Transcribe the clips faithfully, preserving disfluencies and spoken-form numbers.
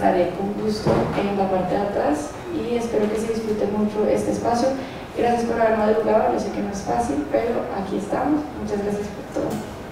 estaré con gusto en la parte de atrás y espero que se disfrute mucho este espacio. Gracias por haber madrugado, yo sé que no es fácil, pero aquí estamos. Muchas gracias por todo.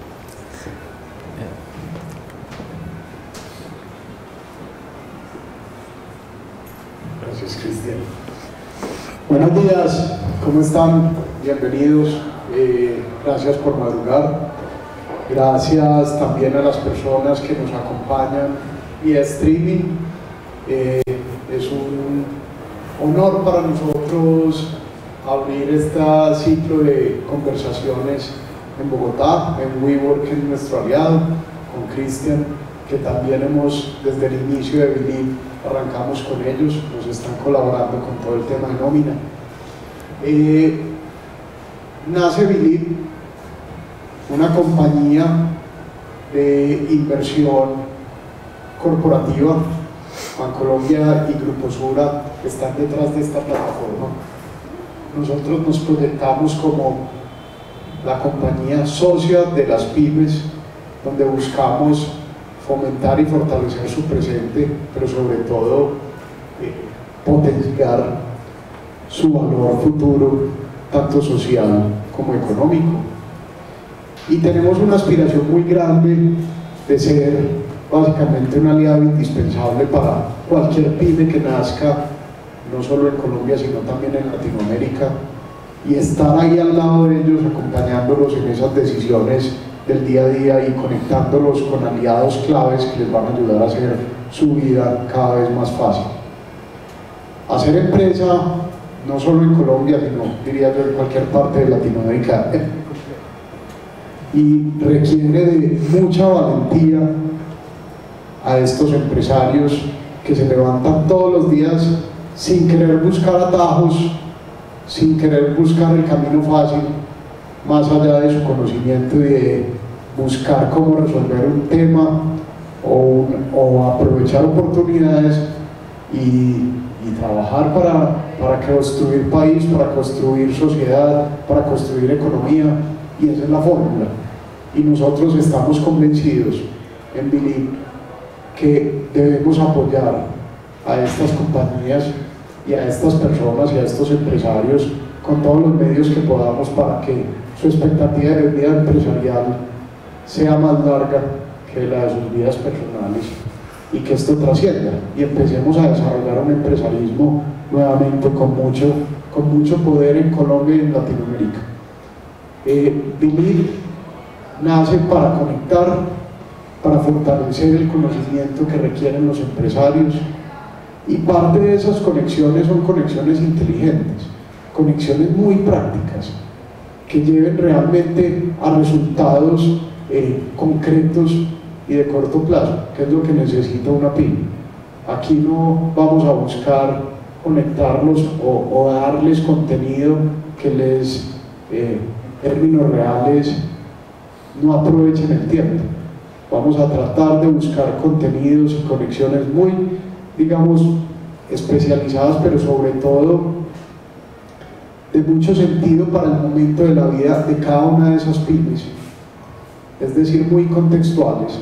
Gracias, Cristian. Buenos días, ¿cómo están? Bienvenidos, eh, gracias por madrugar. Gracias también a las personas que nos acompañan vía streaming. Eh, es un honor para nosotros abrir este ciclo de conversaciones en Bogotá, en WeWork, en nuestro aliado, con Cristian, que también hemos, desde el inicio de Believe, arrancamos con ellos, nos están colaborando con todo el tema de nómina. Eh, nace Believe, una compañía de inversión corporativa. Bancolombia y Grupo Sura están detrás de esta plataforma. Nosotros nos proyectamos como la compañía socia de las pymes, donde buscamos fomentar y fortalecer su presente, pero sobre todo eh, potenciar su valor futuro, tanto social como económico. Y tenemos una aspiración muy grande de ser básicamente un aliado indispensable para cualquier pyme que nazca, no solo en Colombia, sino también en Latinoamérica, y estar ahí al lado de ellos, acompañándolos en esas decisiones del día a día y conectándolos con aliados claves que les van a ayudar a hacer su vida cada vez más fácil. Hacer empresa, no solo en Colombia, sino, diría yo, en cualquier parte de Latinoamérica, y requiere de mucha valentía a estos empresarios que se levantan todos los días sin querer buscar atajos, sin querer buscar el camino fácil, más allá de su conocimiento y de buscar cómo resolver un tema o, un, o aprovechar oportunidades y, y trabajar para, para construir país, para construir sociedad, para construir economía, y esa es la fórmula. Y nosotros estamos convencidos en Believe que debemos apoyar a estas compañías y a estas personas y a estos empresarios con todos los medios que podamos para que su expectativa de vida empresarial sea más larga que la de sus vidas personales y que esto trascienda y empecemos a desarrollar un empresarismo nuevamente con mucho, con mucho poder en Colombia y en Latinoamérica. Eh, Believe nace para conectar, para fortalecer el conocimiento que requieren los empresarios, y parte de esas conexiones son conexiones inteligentes, conexiones muy prácticas que lleven realmente a resultados eh, concretos y de corto plazo, que es lo que necesita una pyme. Aquí no vamos a buscar conectarlos o, o darles contenido que les, eh, en términos reales, no aprovechen el tiempo. Vamos a tratar de buscar contenidos y conexiones muy, digamos, especializadas, pero sobre todo de mucho sentido para el momento de la vida de cada una de esas pymes, es decir, muy contextuales.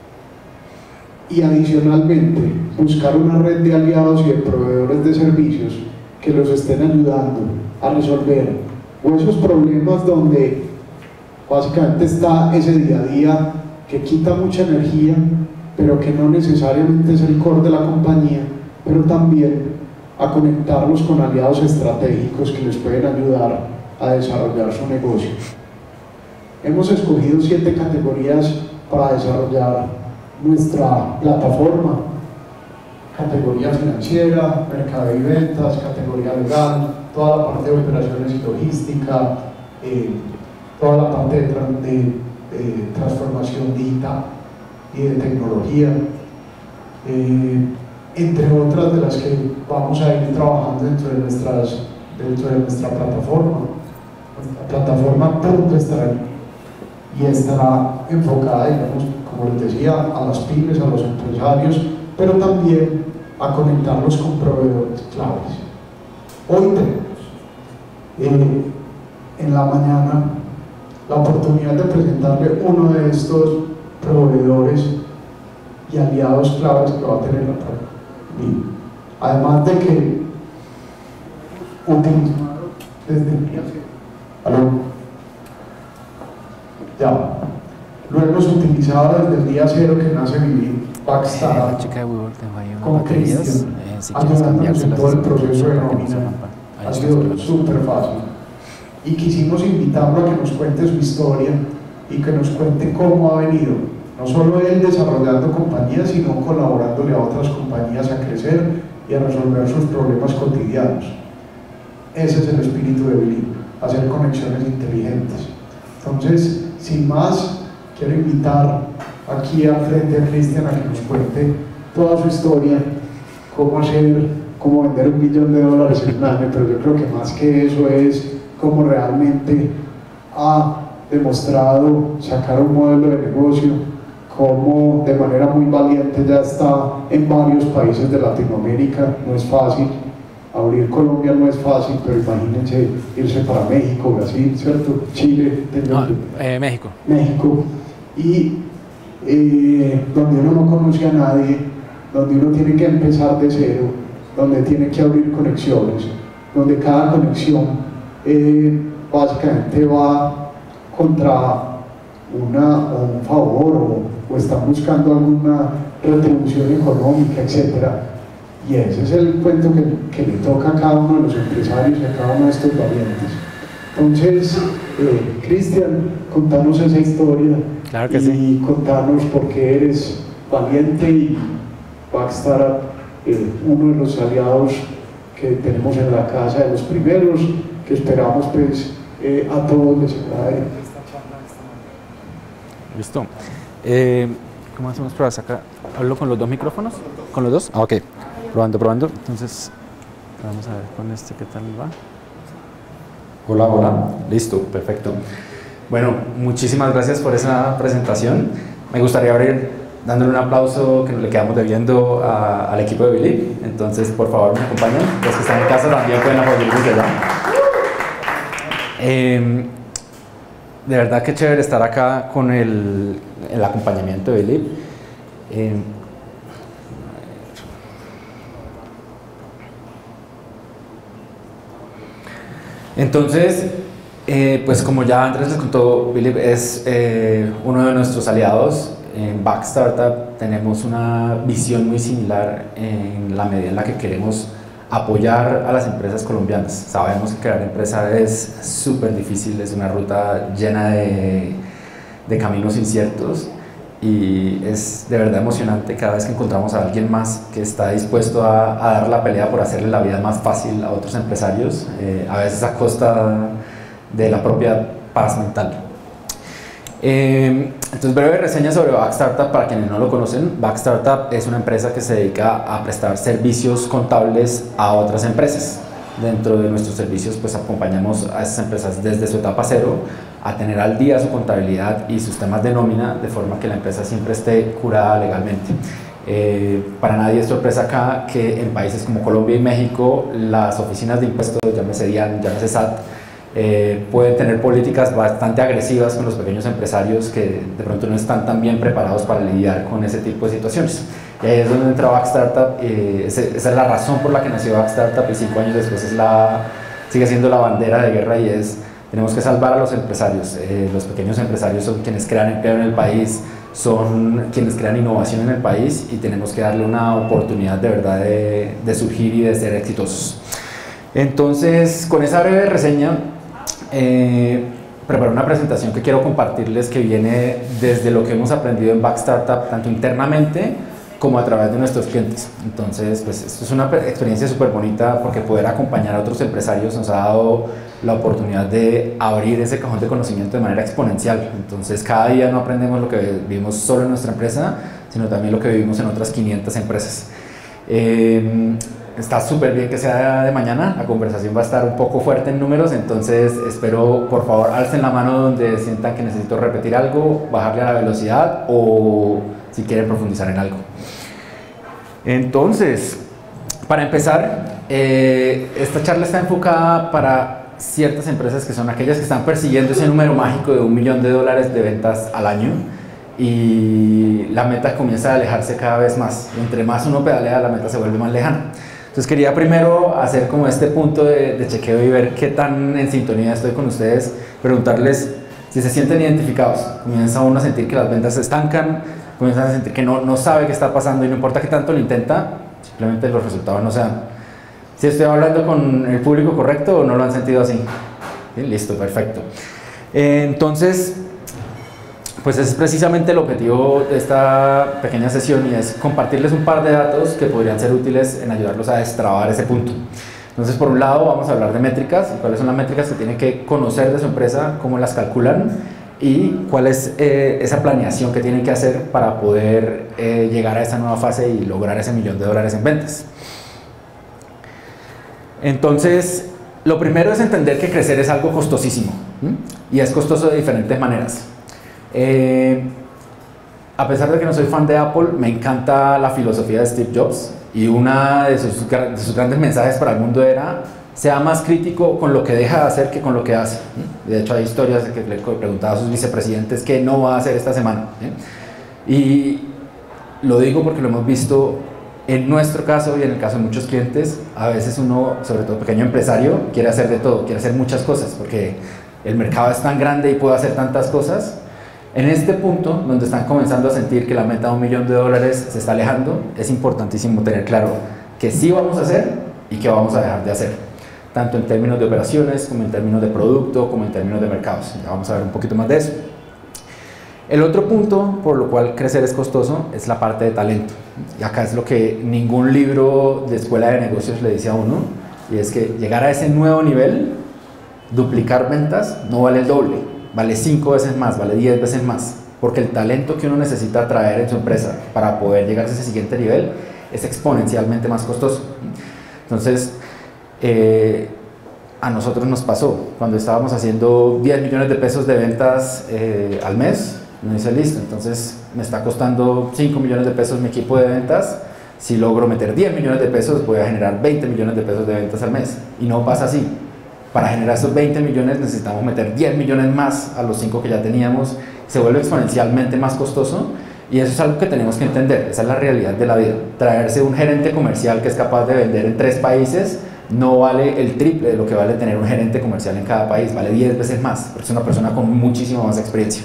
Y adicionalmente, buscar una red de aliados y de proveedores de servicios que los estén ayudando a resolver o esos problemas donde básicamente está ese día a día que quita mucha energía, pero que no necesariamente es el core de la compañía, pero también a conectarlos con aliados estratégicos que les pueden ayudar a desarrollar su negocio. Hemos escogido siete categorías para desarrollar nuestra plataforma: categoría financiera, mercado y ventas, categoría legal, toda la parte de operaciones y logística, eh, toda la parte de, tra de, de transformación digital y de tecnología, eh, entre otras de las que vamos a ir trabajando dentro de, nuestras, dentro de nuestra plataforma. Nuestra plataforma pronto estará y estará enfocada, digamos, como les decía, a las pymes, a los empresarios, pero también a conectarlos con proveedores claves. Hoy tenemos eh, en la mañana la oportunidad de presentarle uno de estos proveedores y aliados claves que va a tener la, mil. Además de que utilizar desde el día cero. ¿Aló? Ya. Luego se utilizaba desde el día cero que nace Vivir Backstartup con Cristian, ayudándonos en todo el proceso de nómina. Ha sido súper fácil. Y quisimos invitarlo a que nos cuente su historia y que nos cuente cómo ha venido, no solo él desarrollando compañías, sino colaborándole a otras compañías a crecer y a resolver sus problemas cotidianos. Ese es el espíritu de Believe, hacer conexiones inteligentes. Entonces, sin más, quiero invitar aquí al frente a Cristian a que nos cuente toda su historia, cómo hacer, cómo vender un millón de dólares en un año, pero yo creo que más que eso es cómo realmente ha demostrado sacar un modelo de negocio, cómo de manera muy valiente ya está en varios países de Latinoamérica. No es fácil, abrir Colombia no es fácil, pero imagínense irse para México, Brasil, ¿cierto? Chile, no, eh, México. México, y eh, donde uno no conoce a nadie, donde uno tiene que empezar de cero, donde tiene que abrir conexiones, donde cada conexión eh, básicamente va contra una, o un favor o, o están buscando alguna retribución económica, etcétera. Y ese es el cuento que, que le toca a cada uno de los empresarios y a cada uno de estos valientes. Entonces, eh, Cristian, contanos esa historia. Claro que y sí. Contanos por qué eres valiente y Backstartup, eh, uno de los aliados que tenemos en la casa, de los primeros que esperamos pues eh, a todos les agrade. Listo. Eh, ¿Cómo hacemos pruebas acá? ¿Hablo con los dos micrófonos? ¿Con los dos? Ah, ok. Probando, probando. Entonces, vamos a ver con este qué tal va. Hola, hola. Listo, perfecto. Bueno, muchísimas gracias por esa presentación. Me gustaría abrir dándole un aplauso que le quedamos debiendo a, al equipo de Believe. Entonces, por favor, me acompañen. Los que están en casa también pueden apoyar desde allá. Eh, de verdad que chévere estar acá con el, el acompañamiento de Believe. Eh, entonces, eh, pues como ya Andrés les contó, Believe es eh, uno de nuestros aliados. En Backstartup tenemos una visión muy similar en la medida en la que queremos apoyar a las empresas colombianas. Sabemos que crear empresa es súper difícil, es una ruta llena de, de caminos inciertos y es de verdad emocionante cada vez que encontramos a alguien más que está dispuesto a, a dar la pelea por hacerle la vida más fácil a otros empresarios, eh, a veces a costa de la propia paz mental. Eh, entonces, breve reseña sobre Backstartup para quienes no lo conocen. Backstartup es una empresa que se dedica a prestar servicios contables a otras empresas. Dentro de nuestros servicios, pues acompañamos a esas empresas desde su etapa cero a tener al día su contabilidad y sus temas de nómina, de forma que la empresa siempre esté curada legalmente. Eh, para nadie es sorpresa acá que en países como Colombia y México las oficinas de impuestos, llámese DIAN, llámese S A T, Eh, pueden tener políticas bastante agresivas con los pequeños empresarios que de pronto no están tan bien preparados para lidiar con ese tipo de situaciones. Y ahí es donde entra Backstartup. Eh, esa es la razón por la que nació Backstartup y cinco años después es la, sigue siendo la bandera de guerra y es tenemos que salvar a los empresarios. Eh, los pequeños empresarios son quienes crean empleo en el país, son quienes crean innovación en el país y tenemos que darle una oportunidad de verdad de, de surgir y de ser exitosos. Entonces, con esa breve reseña, Eh, preparé una presentación que quiero compartirles que viene desde lo que hemos aprendido en Backstartup, tanto internamente como a través de nuestros clientes. Entonces, pues esto es una experiencia súper bonita porque poder acompañar a otros empresarios nos ha dado la oportunidad de abrir ese cajón de conocimiento de manera exponencial. Entonces, cada día no aprendemos lo que vivimos solo en nuestra empresa, sino también lo que vivimos en otras quinientas empresas. Eh, Está súper bien que sea de mañana, la conversación va a estar un poco fuerte en números, entonces espero por favor alcen la mano donde sientan que necesito repetir algo, bajarle a la velocidad o si quieren profundizar en algo. Entonces, para empezar, eh, esta charla está enfocada para ciertas empresas que son aquellas que están persiguiendo ese número mágico de un millón de dólares de ventas al año. y la meta comienza a alejarse cada vez más. Entre más uno pedalea, la meta se vuelve más lejana. Entonces quería primero hacer como este punto de, de chequeo y ver qué tan en sintonía estoy con ustedes, preguntarles si se sienten identificados. Comienza uno a sentir que las ventas se estancan, comienza a sentir que no, no sabe qué está pasando y no importa qué tanto lo intenta, simplemente los resultados no se dan. Si estoy hablando con el público correcto o no lo han sentido así. Bien, listo, perfecto. Eh, entonces, pues ese es precisamente el objetivo de esta pequeña sesión, y es compartirles un par de datos que podrían ser útiles en ayudarlos a destrabar ese punto. Entonces, por un lado, vamos a hablar de métricas, y cuáles son las métricas que tienen que conocer de su empresa, cómo las calculan y cuál es eh, esa planeación que tienen que hacer para poder eh, llegar a esa nueva fase y lograr ese millón de dólares en ventas. Entonces, lo primero es entender que crecer es algo costosísimo, ¿m? Y es costoso de diferentes maneras. Eh, a pesar de que no soy fan de Apple, me encanta la filosofía de Steve Jobs, y uno de sus, de sus grandes mensajes para el mundo era: sea más crítico con lo que deja de hacer que con lo que hace. De hecho, hay historias de que le preguntaba a sus vicepresidentes qué no va a hacer esta semana. ¿eh? Y lo digo porque lo hemos visto en nuestro caso y en el caso de muchos clientes. A veces uno, sobre todo pequeño empresario, quiere hacer de todo, quiere hacer muchas cosas porque el mercado es tan grande y puede hacer tantas cosas. En este punto, donde están comenzando a sentir que la meta de un millón de dólares se está alejando, es importantísimo tener claro que sí vamos a hacer y que vamos a dejar de hacer, tanto en términos de operaciones, como en términos de producto, como en términos de mercados. Ya vamos a ver un poquito más de eso. El otro punto por lo cual crecer es costoso es la parte de talento. Y acá es lo que ningún libro de escuela de negocios le dice a uno, y es que llegar a ese nuevo nivel, duplicar ventas, no vale el doble, vale cinco veces más, vale diez veces más, porque el talento que uno necesita atraer en su empresa para poder llegar a ese siguiente nivel es exponencialmente más costoso. Entonces, eh, a nosotros nos pasó, cuando estábamos haciendo diez millones de pesos de ventas eh, al mes, me dice: listo, entonces me está costando cinco millones de pesos mi equipo de ventas, si logro meter diez millones de pesos voy a generar veinte millones de pesos de ventas al mes, y no pasa así. Para generar esos veinte millones necesitamos meter diez millones más a los cinco que ya teníamos, se vuelve exponencialmente más costoso, y eso es algo que tenemos que entender. Esa es la realidad de la vida. Traerse un gerente comercial que es capaz de vender en tres países no vale el triple de lo que vale tener un gerente comercial en cada país, vale diez veces más, porque es una persona con muchísima más experiencia.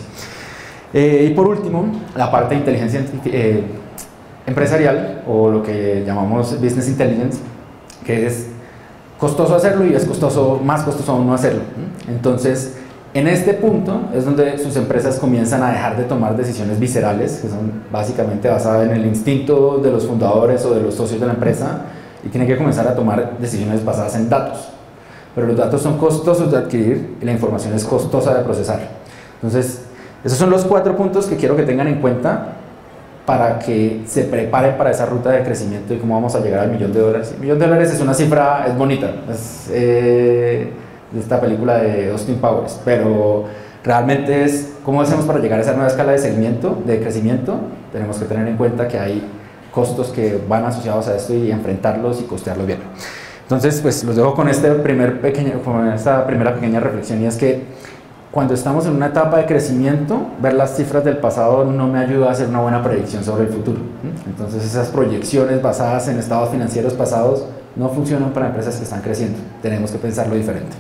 Eh, y por último, la parte de inteligencia eh, empresarial, o lo que llamamos business intelligence, que es costoso hacerlo y es costoso, más costoso aún no hacerlo. Entonces, en este punto es donde sus empresas comienzan a dejar de tomar decisiones viscerales, que son básicamente basadas en el instinto de los fundadores o de los socios de la empresa, y tienen que comenzar a tomar decisiones basadas en datos. Pero los datos son costosos de adquirir y la información es costosa de procesar. Entonces, esos son los cuatro puntos que quiero que tengan en cuenta para que se preparen para esa ruta de crecimiento y cómo vamos a llegar al millón de dólares. El millón de dólares es una cifra, es bonita, es eh, de esta película de Austin Powers, pero realmente es cómo hacemos para llegar a esa nueva escala de seguimiento, de crecimiento. Tenemos que tener en cuenta que hay costos que van asociados a esto y enfrentarlos y costearlos bien. Entonces, pues los dejo con, este primer pequeño, con esta primera pequeña reflexión, y es que cuando estamos en una etapa de crecimiento, ver las cifras del pasado no me ayuda a hacer una buena predicción sobre el futuro. Entonces, esas proyecciones basadas en estados financieros pasados no funcionan para empresas que están creciendo. Tenemos que pensarlo diferente.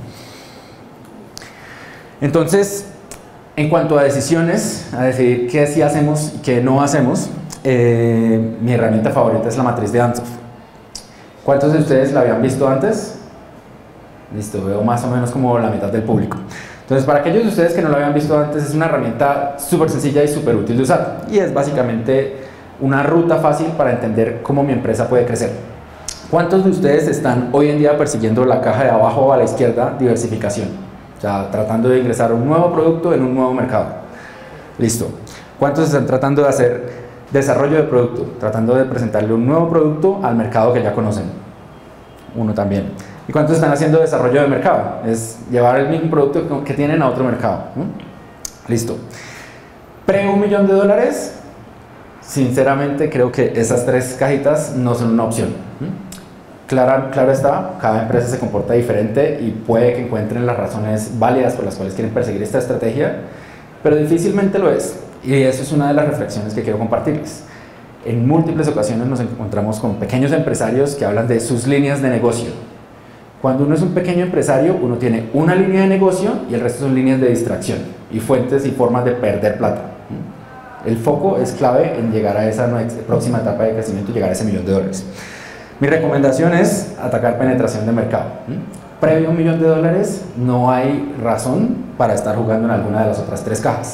Entonces, en cuanto a decisiones, a decidir qué sí hacemos y qué no hacemos, eh, mi herramienta favorita es la matriz de Ansoff. ¿Cuántos de ustedes la habían visto antes? Listo, veo más o menos como la mitad del público. Entonces, para aquellos de ustedes que no lo habían visto antes, es una herramienta súper sencilla y súper útil de usar, y es básicamente una ruta fácil para entender cómo mi empresa puede crecer. ¿Cuántos de ustedes están hoy en día persiguiendo la caja de abajo a la izquierda, diversificación? O sea, tratando de ingresar un nuevo producto en un nuevo mercado. Listo. ¿Cuántos están tratando de hacer desarrollo de producto? Tratando de presentarle un nuevo producto al mercado que ya conocen. Uno también. ¿Y cuántos están haciendo desarrollo de mercado? Es llevar el mismo producto que tienen a otro mercado. ¿no? Listo. Pre un millón de dólares, sinceramente creo que esas tres cajitas no son una opción. Claro, claro está, cada empresa se comporta diferente y puede que encuentren las razones válidas por las cuales quieren perseguir esta estrategia, pero difícilmente lo es. Y eso es una de las reflexiones que quiero compartirles. En múltiples ocasiones nos encontramos con pequeños empresarios que hablan de sus líneas de negocio. Cuando uno es un pequeño empresario, uno tiene una línea de negocio y el resto son líneas de distracción y fuentes y formas de perder plata. El foco es clave en llegar a esa próxima etapa de crecimiento y llegar a ese millón de dólares. Mi recomendación es atacar penetración de mercado. Previo a un millón de dólares no hay razón para estar jugando en alguna de las otras tres cajas.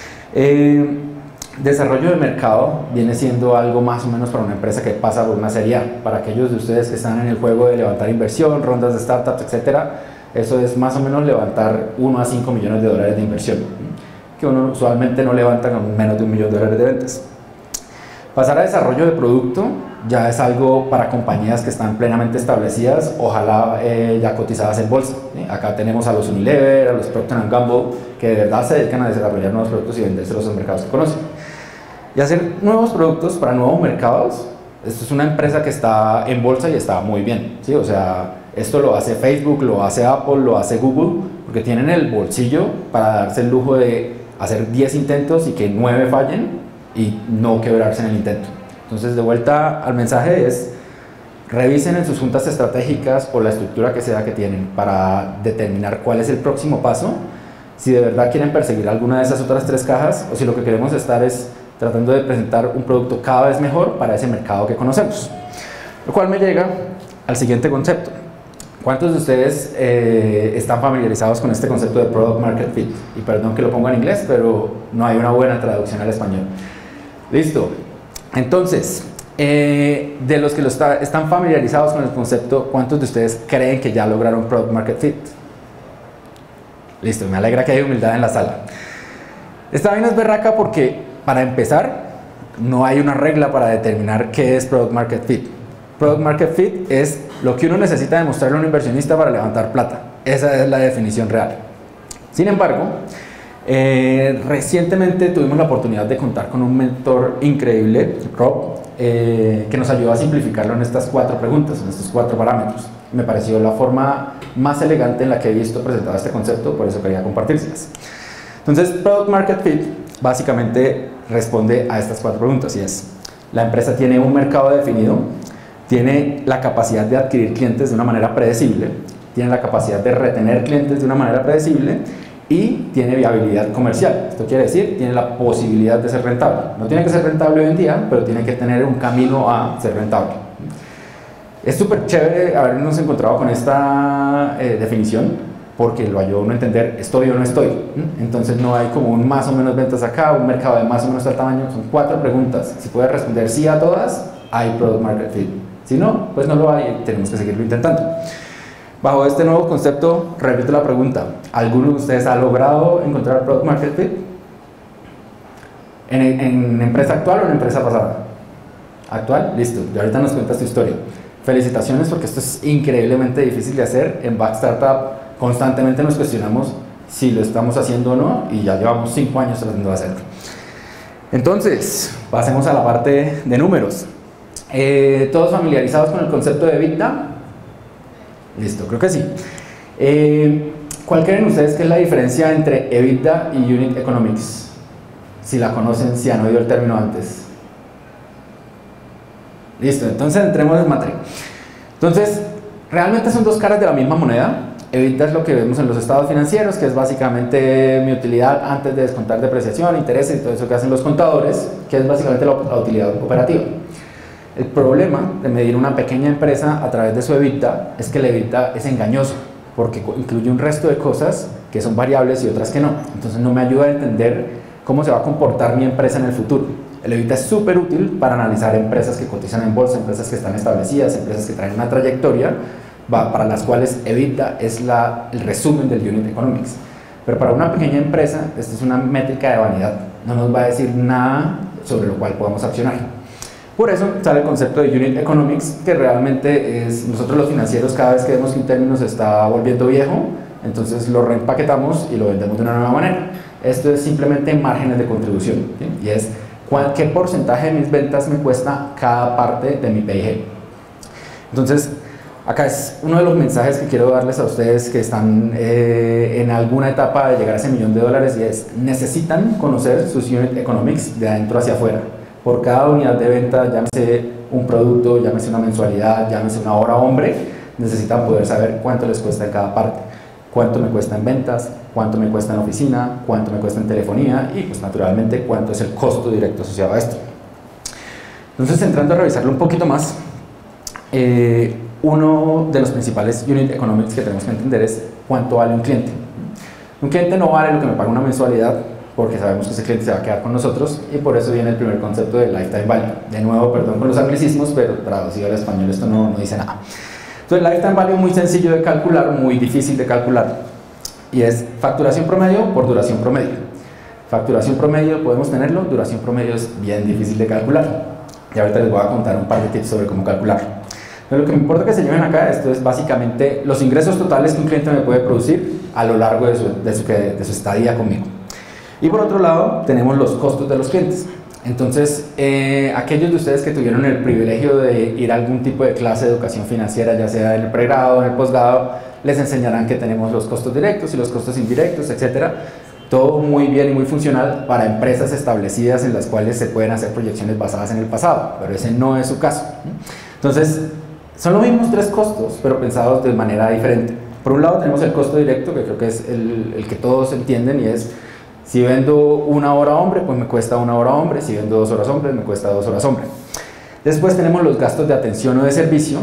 Eh, desarrollo de mercado viene siendo algo más o menos para una empresa que pasa por una serie A. Para aquellos de ustedes que están en el juego de levantar inversión, rondas de startups, etcétera, eso es más o menos levantar uno a cinco millones de dólares de inversión, que uno usualmente no levanta con menos de un millón de dólares de ventas. Pasar a desarrollo de producto ya es algo para compañías que están plenamente establecidas, ojalá eh, ya cotizadas en bolsa. ¿Sí? Acá tenemos a los Unilever, a los Procter and Gamble, que de verdad se dedican a desarrollar nuevos productos y vendérselos a los mercados que conocen. Y hacer nuevos productos para nuevos mercados, esto es una empresa que está en bolsa y está muy bien. ¿Sí? O sea, esto lo hace Facebook, lo hace Apple, lo hace Google, porque tienen el bolsillo para darse el lujo de hacer diez intentos y que nueve fallen y no quebrarse en el intento. Entonces, de vuelta al mensaje es, revisen en sus juntas estratégicas o la estructura que sea que tienen para determinar cuál es el próximo paso, si de verdad quieren perseguir alguna de esas otras tres cajas o si lo que queremos estar es tratando de presentar un producto cada vez mejor para ese mercado que conocemos. Lo cual me llega al siguiente concepto. ¿Cuántos de ustedes eh, están familiarizados con este concepto de Product Market Fit? Y perdón que lo ponga en inglés, pero no hay una buena traducción al español. Listo. Entonces, eh, de los que lo está, están familiarizados con el concepto, ¿cuántos de ustedes creen que ya lograron Product Market Fit? Listo, me alegra que haya humildad en la sala. Esta vaina es berraca porque, para empezar, no hay una regla para determinar qué es Product Market Fit. Product Market Fit es lo que uno necesita demostrarle a un inversionista para levantar plata. Esa es la definición real. Sin embargo, eh, recientemente tuvimos la oportunidad de contar con un mentor increíble, Rob, eh, que nos ayudó a simplificarlo en estas cuatro preguntas, en estos cuatro parámetros. Me pareció la forma más elegante en la que he visto presentado este concepto, por eso quería compartírselas. Entonces, Product Market Fit básicamente responde a estas cuatro preguntas y es: la empresa tiene un mercado definido, tiene la capacidad de adquirir clientes de una manera predecible, tiene la capacidad de retener clientes de una manera predecible y tiene viabilidad comercial. Esto quiere decir, tiene la posibilidad de ser rentable. No tiene que ser rentable hoy en día, pero tiene que tener un camino a ser rentable. Es súper chévere habernos encontrado con esta eh, definición, porque lo ayuda a uno a entender, estoy o no estoy. Entonces no hay como un más o menos ventas acá, un mercado de más o menos tal tamaño. Son cuatro preguntas. Si puedes responder sí a todas, hay Product Market Fit. Si no, pues no lo hay y tenemos que seguirlo intentando. Bajo este nuevo concepto, repito la pregunta: ¿alguno de ustedes ha logrado encontrar Product Market Fit? ¿En, en empresa actual o en empresa pasada? ¿Actual? Listo, y ahorita nos cuentas tu historia. Felicitaciones, porque esto es increíblemente difícil de hacer. En Back Startup constantemente nos cuestionamos si lo estamos haciendo o no, y ya llevamos cinco años tratando de hacerlo. Entonces, pasemos a la parte de números. Eh, ¿Todos familiarizados con el concepto de EBITDA? Listo, creo que sí. Eh, ¿Cuál creen ustedes que es la diferencia entre EBITDA y Unit Economics? Si la conocen, si han oído el término antes. Listo, entonces entremos en materia. Entonces, realmente son dos caras de la misma moneda. EBITDA es lo que vemos en los estados financieros, que es básicamente mi utilidad antes de descontar depreciación, intereses y todo eso que hacen los contadores, que es básicamente la, la utilidad operativa. El problema de medir una pequeña empresa a través de su EBITDA es que el EBITDA es engañoso, porque incluye un resto de cosas que son variables y otras que no. Entonces no me ayuda a entender cómo se va a comportar mi empresa en el futuro. El EBITDA es súper útil para analizar empresas que cotizan en bolsa, empresas que están establecidas, empresas que traen una trayectoria, va, para las cuales EBITDA es la, el resumen del Unit Economics. Pero para una pequeña empresa, esta es una métrica de vanidad, no nos va a decir nada sobre lo cual podamos accionar. Por eso sale el concepto de Unit Economics, que realmente es, nosotros los financieros, cada vez que vemos que un término se está volviendo viejo, entonces lo reempaquetamos y lo vendemos de una nueva manera. Esto es simplemente márgenes de contribución, ¿sí? Y es cuál, qué porcentaje de mis ventas me cuesta cada parte de mi P I G. Entonces, Acá es uno de los mensajes que quiero darles a ustedes que están eh, en alguna etapa de llegar a ese millón de dólares, y es: necesitan conocer sus unit economics de adentro hacia afuera. Por cada unidad de venta, llámese un producto, llámese una mensualidad, llámese una hora hombre, necesitan poder saber cuánto les cuesta en cada parte. Cuánto me cuesta en ventas, cuánto me cuesta en oficina, cuánto me cuesta en telefonía y, pues, naturalmente, cuánto es el costo directo asociado a esto. Entonces, entrando a revisarlo un poquito más, eh, uno de los principales unit economics que tenemos que entender es cuánto vale un cliente. Un cliente no vale lo que me paga una mensualidad, porque sabemos que ese cliente se va a quedar con nosotros, y por eso viene el primer concepto de lifetime value. De nuevo, perdón con los anglicismos, pero traducido al español esto no, no dice nada. Entonces, el lifetime value es muy sencillo de calcular, muy difícil de calcular, y es facturación promedio por duración promedio. Facturación promedio podemos tenerlo, duración promedio es bien difícil de calcular. Y ahorita les voy a contar un par de tips sobre cómo calcularlo. Pero lo que me importa que se lleven acá, esto es básicamente los ingresos totales que un cliente me puede producir a lo largo de su, de su, de su estadía conmigo. Y por otro lado, tenemos los costos de los clientes. Entonces, eh, aquellos de ustedes que tuvieron el privilegio de ir a algún tipo de clase de educación financiera, ya sea en el pregrado o en el posgrado, les enseñarán que tenemos los costos directos y los costos indirectos, etcétera. Todo muy bien y muy funcional para empresas establecidas en las cuales se pueden hacer proyecciones basadas en el pasado, pero ese no es su caso. Entonces, son los mismos tres costos, pero pensados de manera diferente. Por un lado tenemos el costo directo, que creo que es el, el que todos entienden, y es: si vendo una hora hombre, pues me cuesta una hora hombre; si vendo dos horas hombre, me cuesta dos horas hombre. Después tenemos los gastos de atención o de servicio,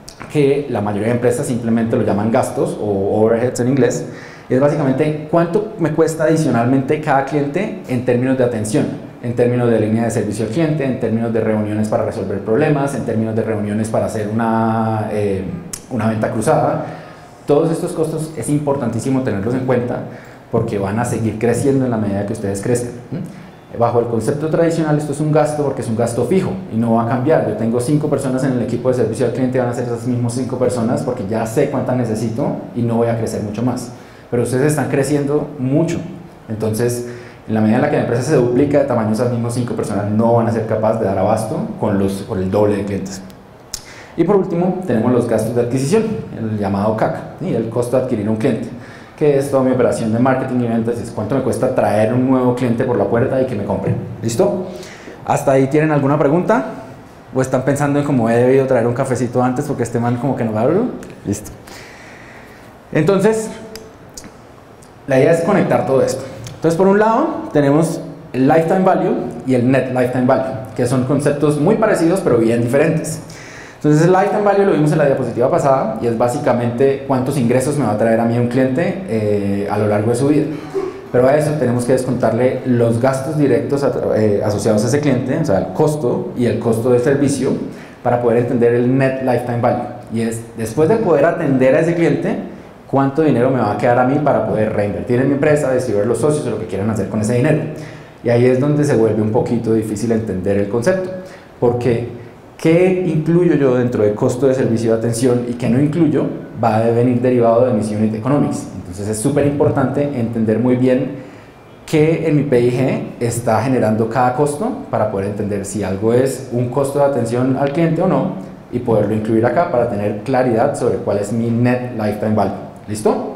que la mayoría de empresas simplemente lo llaman gastos, o overheads en inglés. Y es básicamente cuánto me cuesta adicionalmente cada cliente en términos de atención, en términos de línea de servicio al cliente, en términos de reuniones para resolver problemas, en términos de reuniones para hacer una, eh, una venta cruzada. Todos estos costos es importantísimo tenerlos en cuenta, porque van a seguir creciendo en la medida que ustedes crezcan. Bajo el concepto tradicional, esto es un gasto porque es un gasto fijo y no va a cambiar. Yo tengo cinco personas en el equipo de servicio al cliente, van a ser esas mismas cinco personas porque ya sé cuántas necesito y no voy a crecer mucho más. Pero ustedes están creciendo mucho. Entonces, en la medida en la que la empresa se duplica de tamaño, esas mismas cinco personas no van a ser capaces de dar abasto con, los, con el doble de clientes. Y por último, tenemos los gastos de adquisición, el llamado C A C, ¿sí? El costo de adquirir un cliente, que es toda mi operación de marketing y ventas, es cuánto me cuesta traer un nuevo cliente por la puerta y que me compre. ¿Listo? ¿Hasta ahí tienen alguna pregunta? ¿O están pensando en cómo he debido traer un cafecito antes porque este man como que no va a abrir? Listo. Entonces, la idea es conectar todo esto. Entonces, por un lado, tenemos el lifetime value y el net lifetime value, que son conceptos muy parecidos pero bien diferentes. Entonces, el lifetime value lo vimos en la diapositiva pasada, y es básicamente cuántos ingresos me va a traer a mí un cliente eh, a lo largo de su vida. Pero a eso tenemos que descontarle los gastos directos a, eh, asociados a ese cliente, o sea, el costo y el costo del servicio, para poder entender el net lifetime value. Y es, después de poder atender a ese cliente, cuánto dinero me va a quedar a mí para poder reinvertir en mi empresa, distribuir los socios o lo que quieran hacer con ese dinero. Y ahí es donde se vuelve un poquito difícil entender el concepto, porque ¿qué incluyo yo dentro del costo de servicio de atención y qué no incluyo? Va a venir derivado de mis unit economics. Entonces es súper importante entender muy bien qué en mi P I G está generando cada costo, para poder entender si algo es un costo de atención al cliente o no, y poderlo incluir acá para tener claridad sobre cuál es mi net lifetime value. ¿Listo?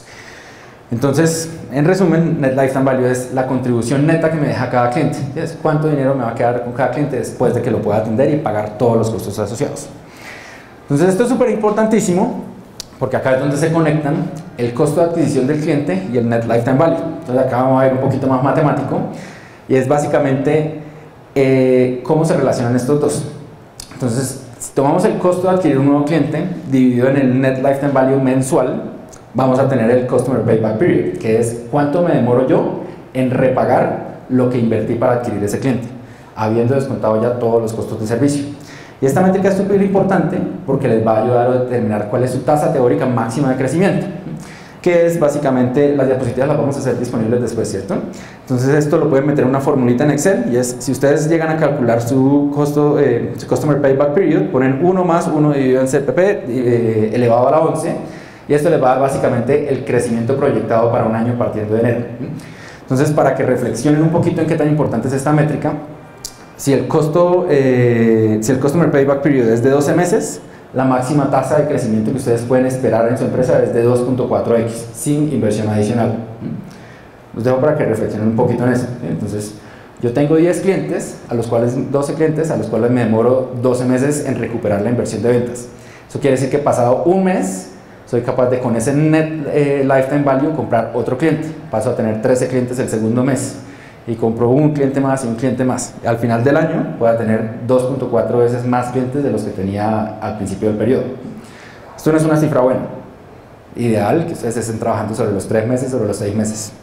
Entonces, en resumen, net lifetime value es la contribución neta que me deja cada cliente. Es cuánto dinero me va a quedar con cada cliente después de que lo pueda atender y pagar todos los costos asociados. Entonces, esto es súper importantísimo, porque acá es donde se conectan el costo de adquisición del cliente y el net lifetime value. Entonces, acá vamos a ver un poquito más matemático, y es básicamente eh, cómo se relacionan estos dos. Entonces, si tomamos el costo de adquirir un nuevo cliente dividido en el net lifetime value mensual, vamos a tener el Customer Payback Period, que es cuánto me demoro yo en repagar lo que invertí para adquirir ese cliente, habiendo descontado ya todos los costos de servicio. Y esta métrica es súper importante porque les va a ayudar a determinar cuál es su tasa teórica máxima de crecimiento, que es básicamente, las diapositivas las vamos a hacer disponibles después, ¿cierto? Entonces esto lo pueden meter en una formulita en Excel, y es, si ustedes llegan a calcular su costo, eh, su Customer Payback Period, ponen uno más uno dividido en C P P eh, elevado a la once, y esto les va a dar básicamente el crecimiento proyectado para un año partiendo de enero. Entonces, para que reflexionen un poquito en qué tan importante es esta métrica, si el costo, eh, si el Customer Payback Period es de doce meses, la máxima tasa de crecimiento que ustedes pueden esperar en su empresa es de dos punto cuatro equis, sin inversión adicional. Los dejo para que reflexionen un poquito en eso. Entonces, yo tengo diez clientes, a los cuales, doce clientes, a los cuales me demoro doce meses en recuperar la inversión de ventas. Eso quiere decir que pasado un mes, soy capaz de con ese net eh, lifetime value comprar otro cliente. Paso a tener trece clientes el segundo mes y compro un cliente más y un cliente más. Al final del año voy a tener dos punto cuatro veces más clientes de los que tenía al principio del periodo. Esto no es una cifra buena. Ideal que ustedes estén trabajando sobre los tres meses, sobre los seis meses.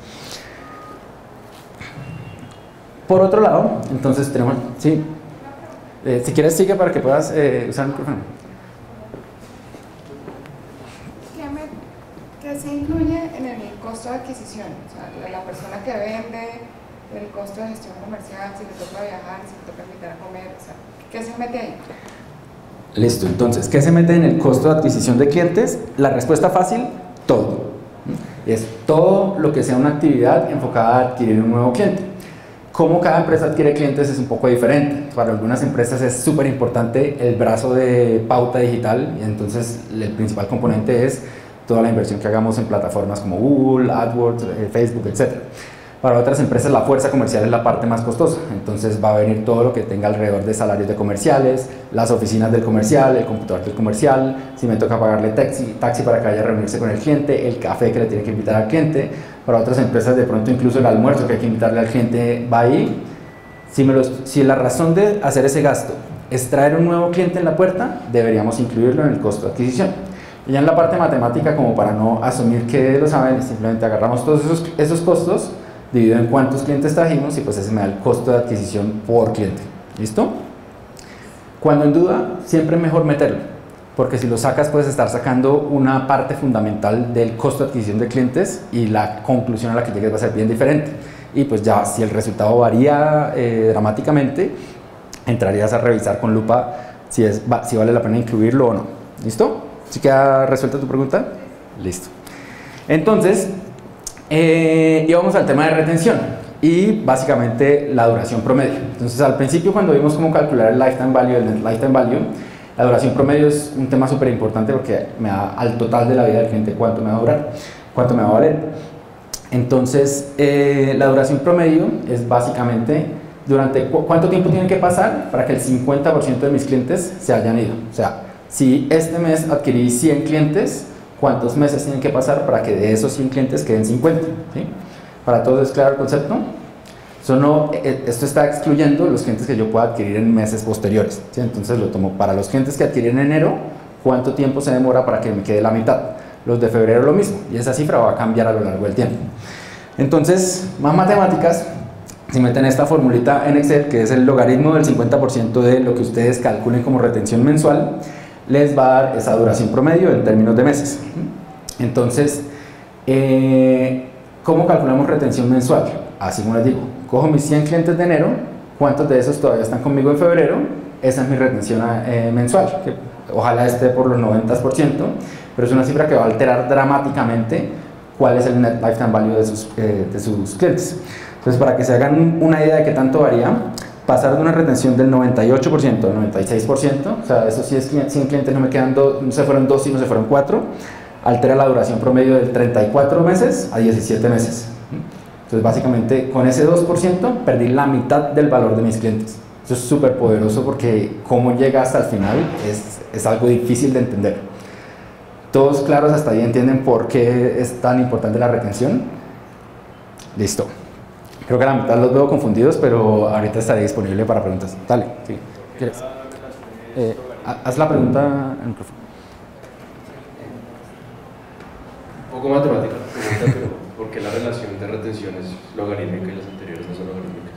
Por otro lado, entonces tenemos, sí, eh, si quieres sigue para que puedas eh, usar el micrófono. ¿Qué, me, ¿Qué se incluye en el costo de adquisición? O sea, la, la persona que vende, el costo de gestión comercial, si le toca viajar, si le toca invitar a comer, o sea, ¿qué se mete ahí? Listo, entonces, ¿qué se mete en el costo de adquisición de clientes? La respuesta fácil, todo. Es todo lo que sea una actividad enfocada a adquirir un nuevo cliente. Cómo cada empresa adquiere clientes es un poco diferente. Para algunas empresas es súper importante el brazo de pauta digital y entonces el principal componente es toda la inversión que hagamos en plataformas como Google, AdWords, Facebook, etcétera. Para otras empresas la fuerza comercial es la parte más costosa, entonces va a venir todo lo que tenga alrededor de salarios de comerciales, las oficinas del comercial, el computador del comercial, si me toca pagarle taxi, taxi para que vaya a reunirse con el cliente, el café que le tiene que invitar al cliente. Para otras empresas de pronto incluso el almuerzo que hay que invitarle al cliente va ahí. Si, me los, si la razón de hacer ese gasto es traer un nuevo cliente en la puerta, deberíamos incluirlo en el costo de adquisición. Y ya en la parte matemática, como para no asumir que lo saben, simplemente agarramos todos esos, esos costos, divido en cuántos clientes trajimos y pues ese me da el costo de adquisición por cliente. ¿Listo? Cuando en duda, siempre es mejor meterlo, porque si lo sacas puedes estar sacando una parte fundamental del costo de adquisición de clientes y la conclusión a la que llegues va a ser bien diferente. Y pues ya si el resultado varía eh, dramáticamente, entrarías a revisar con lupa si, es, si vale la pena incluirlo o no. ¿Listo? ¿Sí queda resuelta tu pregunta? Listo. Entonces, Eh, y vamos al tema de retención y básicamente la duración promedio. Entonces al principio cuando vimos cómo calcular el lifetime value, el net lifetime value, la duración promedio es un tema súper importante porque me da al total de la vida del cliente cuánto me va a durar, cuánto me va a valer. Entonces eh, la duración promedio es básicamente durante cu cuánto tiempo tiene que pasar para que el cincuenta por ciento de mis clientes se hayan ido. O sea, si este mes adquirí cien clientes, ¿cuántos meses tienen que pasar para que de esos cien clientes queden cincuenta? ¿Sí? ¿Para todos es claro el concepto? Eso no, esto está excluyendo los clientes que yo pueda adquirir en meses posteriores. ¿Sí? Entonces lo tomo para los clientes que adquirí en enero, ¿cuánto tiempo se demora para que me quede la mitad? Los de febrero lo mismo, y esa cifra va a cambiar a lo largo del tiempo. Entonces, más matemáticas, si meten esta formulita en Excel, que es el logaritmo del cincuenta por ciento de lo que ustedes calculen como retención mensual, les va a dar esa duración promedio en términos de meses. Entonces, eh, ¿cómo calculamos retención mensual? Así como les digo, cojo mis cien clientes de enero, ¿cuántos de esos todavía están conmigo en febrero? Esa es mi retención eh, mensual, que ojalá esté por los noventa por ciento, pero es una cifra que va a alterar dramáticamente cuál es el net lifetime value de sus, eh, de sus clientes. Entonces, para que se hagan una idea de qué tanto varía, pasar de una retención del noventa y ocho por ciento al noventa y seis por ciento, o sea, esos cien clientes no me quedan dos, no se fueron dos, sino se fueron cuatro, altera la duración promedio de treinta y cuatro meses a diecisiete meses. Entonces, básicamente, con ese dos por ciento perdí la mitad del valor de mis clientes. Eso es súper poderoso porque cómo llega hasta el final es, es algo difícil de entender. ¿Todos claros hasta ahí entienden por qué es tan importante la retención? Listo. Creo que a la mitad los veo confundidos, pero ahorita estaré disponible para preguntas. Dale, sí. ¿Quieres? Eh, haz la pregunta en el micrófono. Un poco matemática, pregunta, pero ¿por qué la relación de retención es logarítmica y las anteriores no son logarítmicas?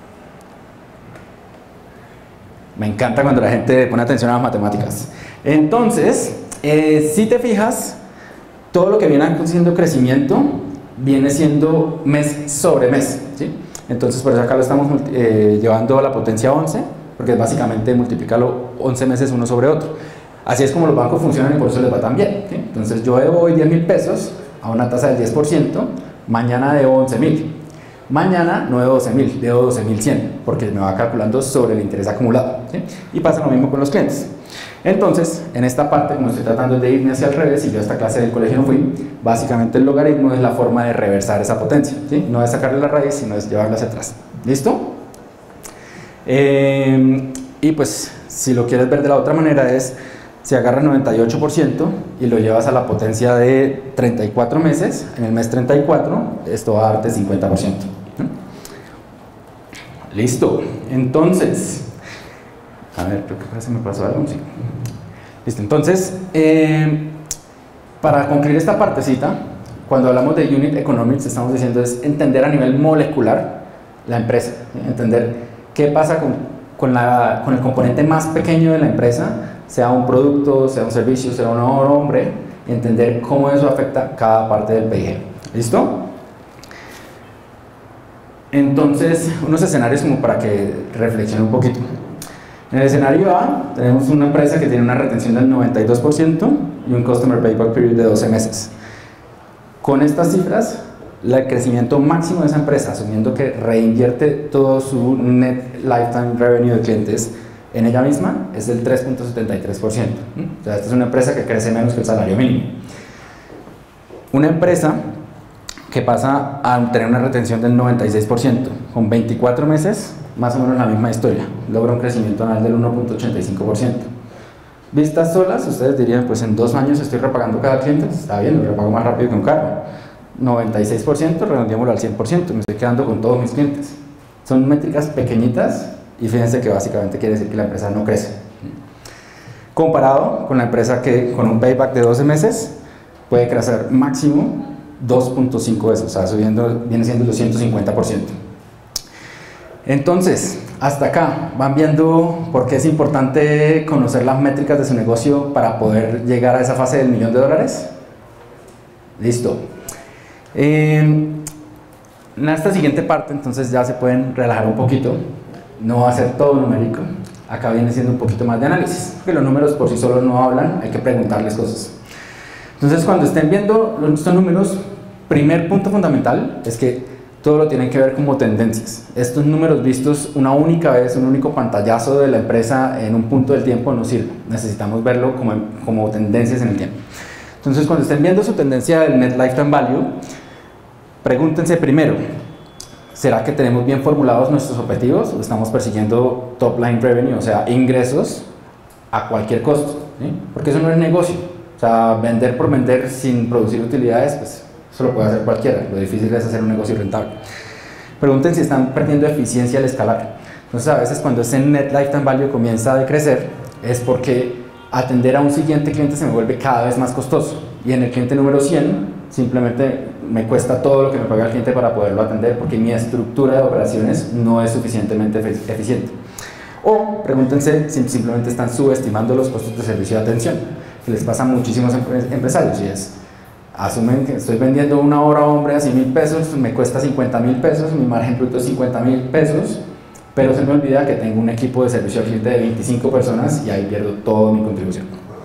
Me encanta cuando la gente pone atención a las matemáticas. Entonces, eh, si te fijas, todo lo que viene haciendo crecimiento viene siendo mes sobre mes, ¿sí? Entonces por eso acá lo estamos eh, llevando a la potencia once, porque es básicamente multiplicarlo once meses uno sobre otro. Así es como los bancos funcionan y por eso les va tan bien, ¿sí? Entonces yo debo hoy diez mil pesos a una tasa del diez por ciento, mañana debo once mil, mañana no debo doce mil, debo doce mil cien, porque me va calculando sobre el interés acumulado, ¿sí? Y pasa lo mismo con los clientes. Entonces, en esta parte, como estoy tratando de irme hacia el revés, y yo a esta clase del colegio no fui, básicamente el logaritmo es la forma de reversar esa potencia, ¿sí? No es sacarle la raíz, sino es llevarla hacia atrás. ¿Listo? Eh, y pues, si lo quieres ver de la otra manera es, si agarras noventa y ocho por ciento y lo llevas a la potencia de treinta y cuatro meses, en el mes treinta y cuatro, esto va a darte cincuenta por ciento. Listo. Entonces, a ver, creo que parece que me pasó algo. Sí. Listo. Entonces, eh, para concluir esta partecita, cuando hablamos de Unit Economics, estamos diciendo es entender a nivel molecular la empresa, ¿sí? Entender qué pasa con, con, la, con el componente más pequeño de la empresa, sea un producto, sea un servicio, sea un hombre, y entender cómo eso afecta cada parte del P I G. ¿Listo? Entonces, unos escenarios como para que reflexionen un poquito. En el escenario A, tenemos una empresa que tiene una retención del noventa y dos por ciento y un Customer Payback Period de doce meses. Con estas cifras, el crecimiento máximo de esa empresa, asumiendo que reinvierte todo su Net Lifetime Revenue de clientes en ella misma, es del tres punto setenta y tres por ciento. O sea, esta es una empresa que crece menos que el salario mínimo. Una empresa que pasa a tener una retención del noventa y seis por ciento, con veinticuatro meses, más o menos la misma historia, logra un crecimiento anual del uno punto ochenta y cinco por ciento. Vistas solas, ustedes dirían, pues en dos años estoy repagando cada cliente, está bien, lo repago más rápido que un carro. noventa y seis por ciento, redondeémoslo al cien por ciento, me estoy quedando con todos mis clientes. Son métricas pequeñitas y fíjense que básicamente quiere decir que la empresa no crece. Comparado con la empresa que con un payback de doce meses puede crecer máximo dos punto cinco veces, o sea, subiendo, viene siendo el ciento cincuenta por ciento. Entonces, hasta acá, van viendo por qué es importante conocer las métricas de su negocio para poder llegar a esa fase del millón de dólares. Listo. Eh, en esta siguiente parte, entonces ya se pueden relajar un poquito, no va a ser todo numérico, acá viene siendo un poquito más de análisis, porque los números por sí solos no hablan, hay que preguntarles cosas. Entonces, cuando estén viendo estos números, primer punto fundamental es que todo lo tienen que ver como tendencias. Estos números vistos una única vez, un único pantallazo de la empresa en un punto del tiempo no sirve. Necesitamos verlo como, como tendencias en el tiempo. Entonces, cuando estén viendo su tendencia del Net Lifetime Value, pregúntense primero, ¿será que tenemos bien formulados nuestros objetivos o estamos persiguiendo top line revenue, o sea, ingresos a cualquier costo? ¿Sí? Porque eso no es negocio. O sea, vender por vender sin producir utilidades, pues eso lo puede hacer cualquiera. Lo difícil es hacer un negocio rentable. Pregunten si están perdiendo eficiencia al escalar. Entonces, a veces cuando ese Net Lifetime Value comienza a decrecer, es porque atender a un siguiente cliente se me vuelve cada vez más costoso. Y en el cliente número cien, simplemente me cuesta todo lo que me paga el cliente para poderlo atender, porque mi estructura de operaciones no es suficientemente eficiente. O pregúntense si simplemente están subestimando los costos de servicio de atención, que les pasa a muchísimos empresarios, y es, asumen que estoy vendiendo una hora hombre a cien mil pesos, me cuesta cincuenta mil pesos, mi margen bruto es cincuenta mil pesos, pero se me olvida que tengo un equipo de servicio al cliente de veinticinco personas y ahí pierdo toda mi contribución.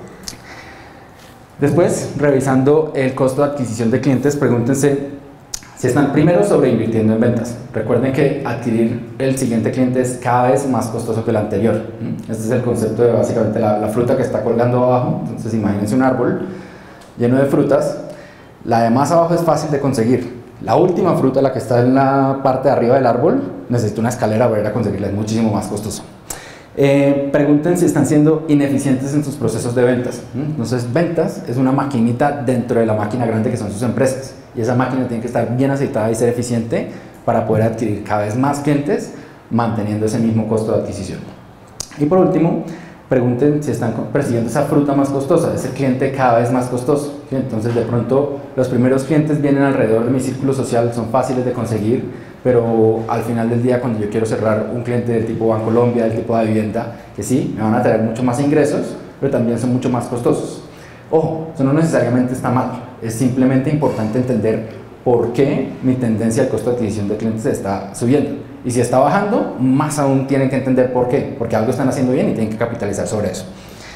Después, revisando el costo de adquisición de clientes, pregúntense si están primero sobreinvirtiendo en ventas. Recuerden que adquirir el siguiente cliente es cada vez más costoso que el anterior. Este es el concepto de básicamente la, la fruta que está colgando abajo. Entonces, imagínense un árbol lleno de frutas. La de más abajo es fácil de conseguir. La última fruta, la que está en la parte de arriba del árbol, necesita una escalera para ir a conseguirla, es muchísimo más costoso. Eh, pregunten si están siendo ineficientes en sus procesos de ventas. Entonces, ventas es una maquinita dentro de la máquina grande que son sus empresas, y esa máquina tiene que estar bien aceitada y ser eficiente para poder adquirir cada vez más clientes manteniendo ese mismo costo de adquisición. Y por último, pregunten si están persiguiendo esa fruta más costosa, ese cliente cada vez más costoso. ¿Sí? Entonces, de pronto los primeros clientes vienen alrededor de mi círculo social, son fáciles de conseguir, pero al final del día, cuando yo quiero cerrar un cliente del tipo Bancolombia, del tipo de vivienda, que sí, me van a traer mucho más ingresos, pero también son mucho más costosos. Ojo, eso no necesariamente está mal, es simplemente importante entender por qué mi tendencia al costo de adquisición de clientes está subiendo. Y si está bajando, más aún tienen que entender por qué, porque algo están haciendo bien y tienen que capitalizar sobre eso.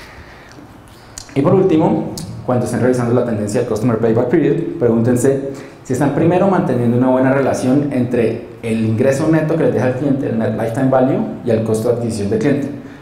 Y por último, cuando estén revisando la tendencia del Customer Payback Period, pregúntense si están primero manteniendo una buena relación entre el ingreso neto que les deja el cliente, el Net Lifetime Value, y el costo de adquisición del cliente.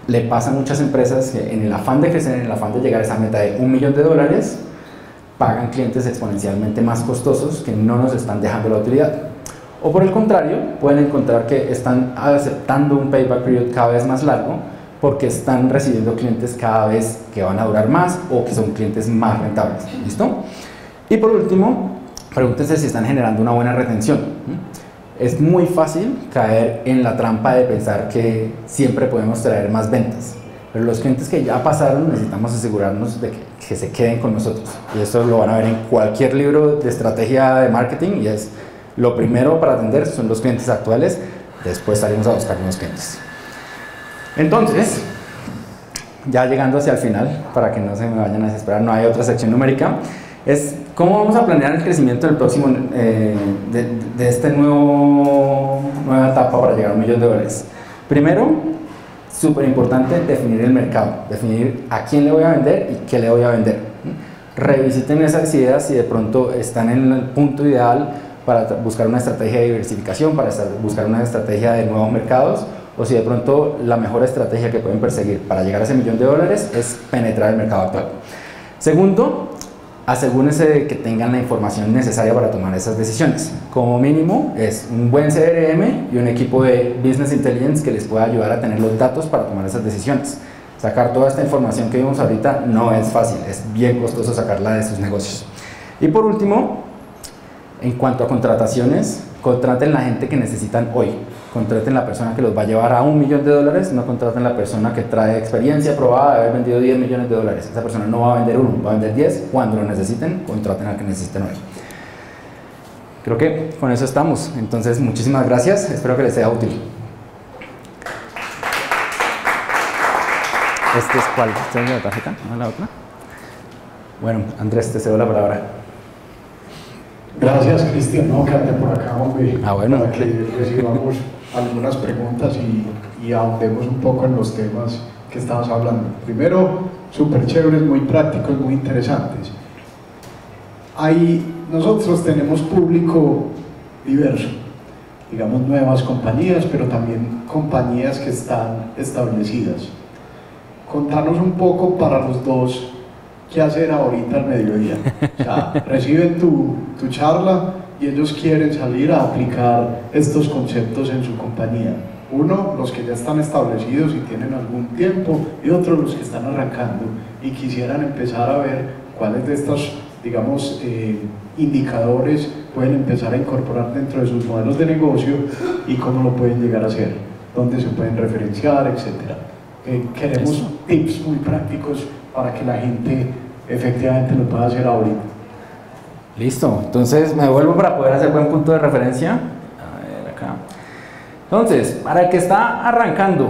le pasa a muchas empresas que en el afán de crecer, en el afán de llegar a esa meta de un millón de dólares, pagan clientes exponencialmente más costosos que no nos están dejando la utilidad. O por el contrario, pueden encontrar que están aceptando un payback period cada vez más largo porque están recibiendo clientes cada vez que van a durar más o que son clientes más rentables. ¿Listo? Y por último, pregúntense si están generando una buena retención. Es muy fácil caer en la trampa de pensar que siempre podemos traer más ventas. Pero los clientes que ya pasaron necesitamos asegurarnos de que, que se queden con nosotros. Y esto lo van a ver en cualquier libro de estrategia de marketing y es lo primero para atender son los clientes actuales, después salimos a buscar nuevos clientes. Entonces, ya llegando hacia el final, para que no se me vayan a desesperar, no hay otra sección numérica, es cómo vamos a planear el crecimiento del próximo, eh, de, de este nuevo, nueva etapa para llegar a un millón de dólares. Primero, súper importante definir el mercado, definir a quién le voy a vender y qué le voy a vender. Revisiten esas ideas si de pronto están en el punto ideal para buscar una estrategia de diversificación, para buscar una estrategia de nuevos mercados, o si de pronto la mejor estrategia que pueden perseguir para llegar a ese millón de dólares es penetrar el mercado actual. Segundo, asegúrense de que tengan la información necesaria para tomar esas decisiones. Como mínimo es un buen C R M y un equipo de Business Intelligence que les pueda ayudar a tener los datos para tomar esas decisiones. Sacar toda esta información que vimos ahorita no es fácil, es bien costoso sacarla de sus negocios. Y por último, en cuanto a contrataciones, contraten la gente que necesitan hoy. Contraten la persona que los va a llevar a un millón de dólares, no contraten la persona que trae experiencia probada de haber vendido diez millones de dólares. Esa persona no va a vender uno, va a vender diez. Cuando lo necesiten, contraten al que necesiten hoy. Creo que con eso estamos. Entonces, muchísimas gracias. Espero que les sea útil. ¿Este es cuál? ¿Este es la tarjeta? ¿No la otra? Bueno, Andrés, te cedo la palabra. Gracias, Cristian. No, quédate por acá, hombre, ah, bueno. para que recibamos algunas preguntas y, y ahondemos un poco en los temas que estabas hablando. Primero, súper chéveres, muy prácticos, muy interesantes. Hay, nosotros tenemos público diverso, digamos nuevas compañías, pero también compañías que están establecidas. Contanos un poco para los dos qué hacer ahorita al mediodía. O sea, reciben tu, tu charla y ellos quieren salir a aplicar estos conceptos en su compañía. Uno, los que ya están establecidos y tienen algún tiempo, y otro, los que están arrancando y quisieran empezar a ver cuáles de estos, digamos, eh, indicadores pueden empezar a incorporar dentro de sus modelos de negocio y cómo lo pueden llegar a hacer, dónde se pueden referenciar, etcétera. Eh, queremos Eso. tips muy prácticos para que la gente efectivamente lo pueda hacer ahorita. Listo, entonces me vuelvo para poder hacer buen punto de referencia. A ver acá. Entonces, para el que está arrancando,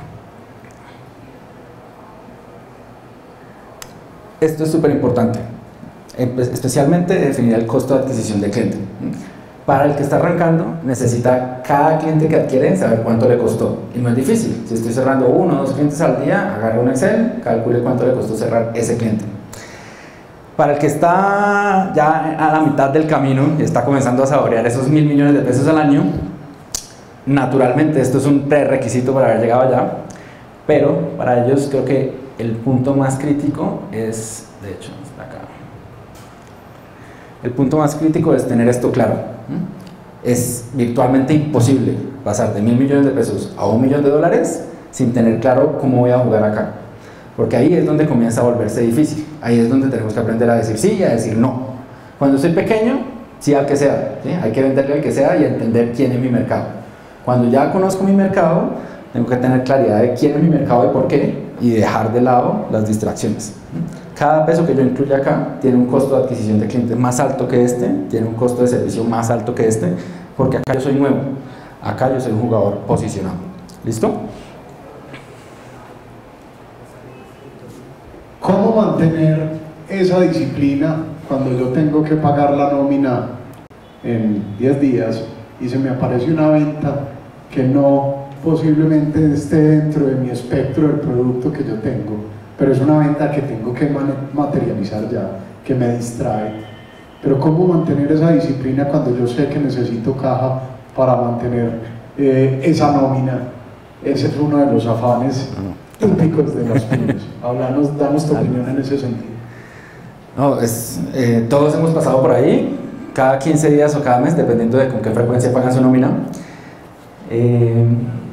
esto es súper importante, especialmente definir el costo de adquisición del cliente. Para el que está arrancando, necesita cada cliente que adquiere saber cuánto le costó. Y no es difícil. Si estoy cerrando uno o dos clientes al día, agarre un Excel, calcule cuánto le costó cerrar ese cliente. Para el que está ya a la mitad del camino y está comenzando a saborear esos mil millones de pesos al año, naturalmente esto es un prerequisito para haber llegado allá, pero para ellos creo que el punto más crítico es, de hecho, está acá. El punto más crítico es tener esto claro. Es virtualmente imposible pasar de mil millones de pesos a un millón de dólares sin tener claro cómo voy a jugar acá, porque ahí es donde comienza a volverse difícil. Ahí es donde tenemos que aprender a decir sí y a decir no. Cuando soy pequeño, sí al que sea, ¿sí? Hay que venderle al que sea y entender quién es mi mercado. Cuando ya conozco mi mercado, tengo que tener claridad de quién es mi mercado y por qué, y dejar de lado las distracciones. Cada peso que yo incluya acá tiene un costo de adquisición de clientes más alto que este, tiene un costo de servicio más alto que este, porque acá yo soy nuevo, acá yo soy un jugador posicionado. ¿Listo? ¿Cómo mantener esa disciplina cuando yo tengo que pagar la nómina en diez días y se me aparece una venta que no posiblemente esté dentro de mi espectro del producto que yo tengo, pero es una venta que tengo que materializar ya, que me distrae? Pero ¿cómo mantener esa disciplina cuando yo sé que necesito caja para mantener eh, esa nómina? Ese es uno de los afanes típicos de las pymes. Hablamos, damos tu opinión en ese sentido. No, es, eh, todos hemos pasado por ahí, cada quince días o cada mes, dependiendo de con qué frecuencia pagan su nómina. Eh,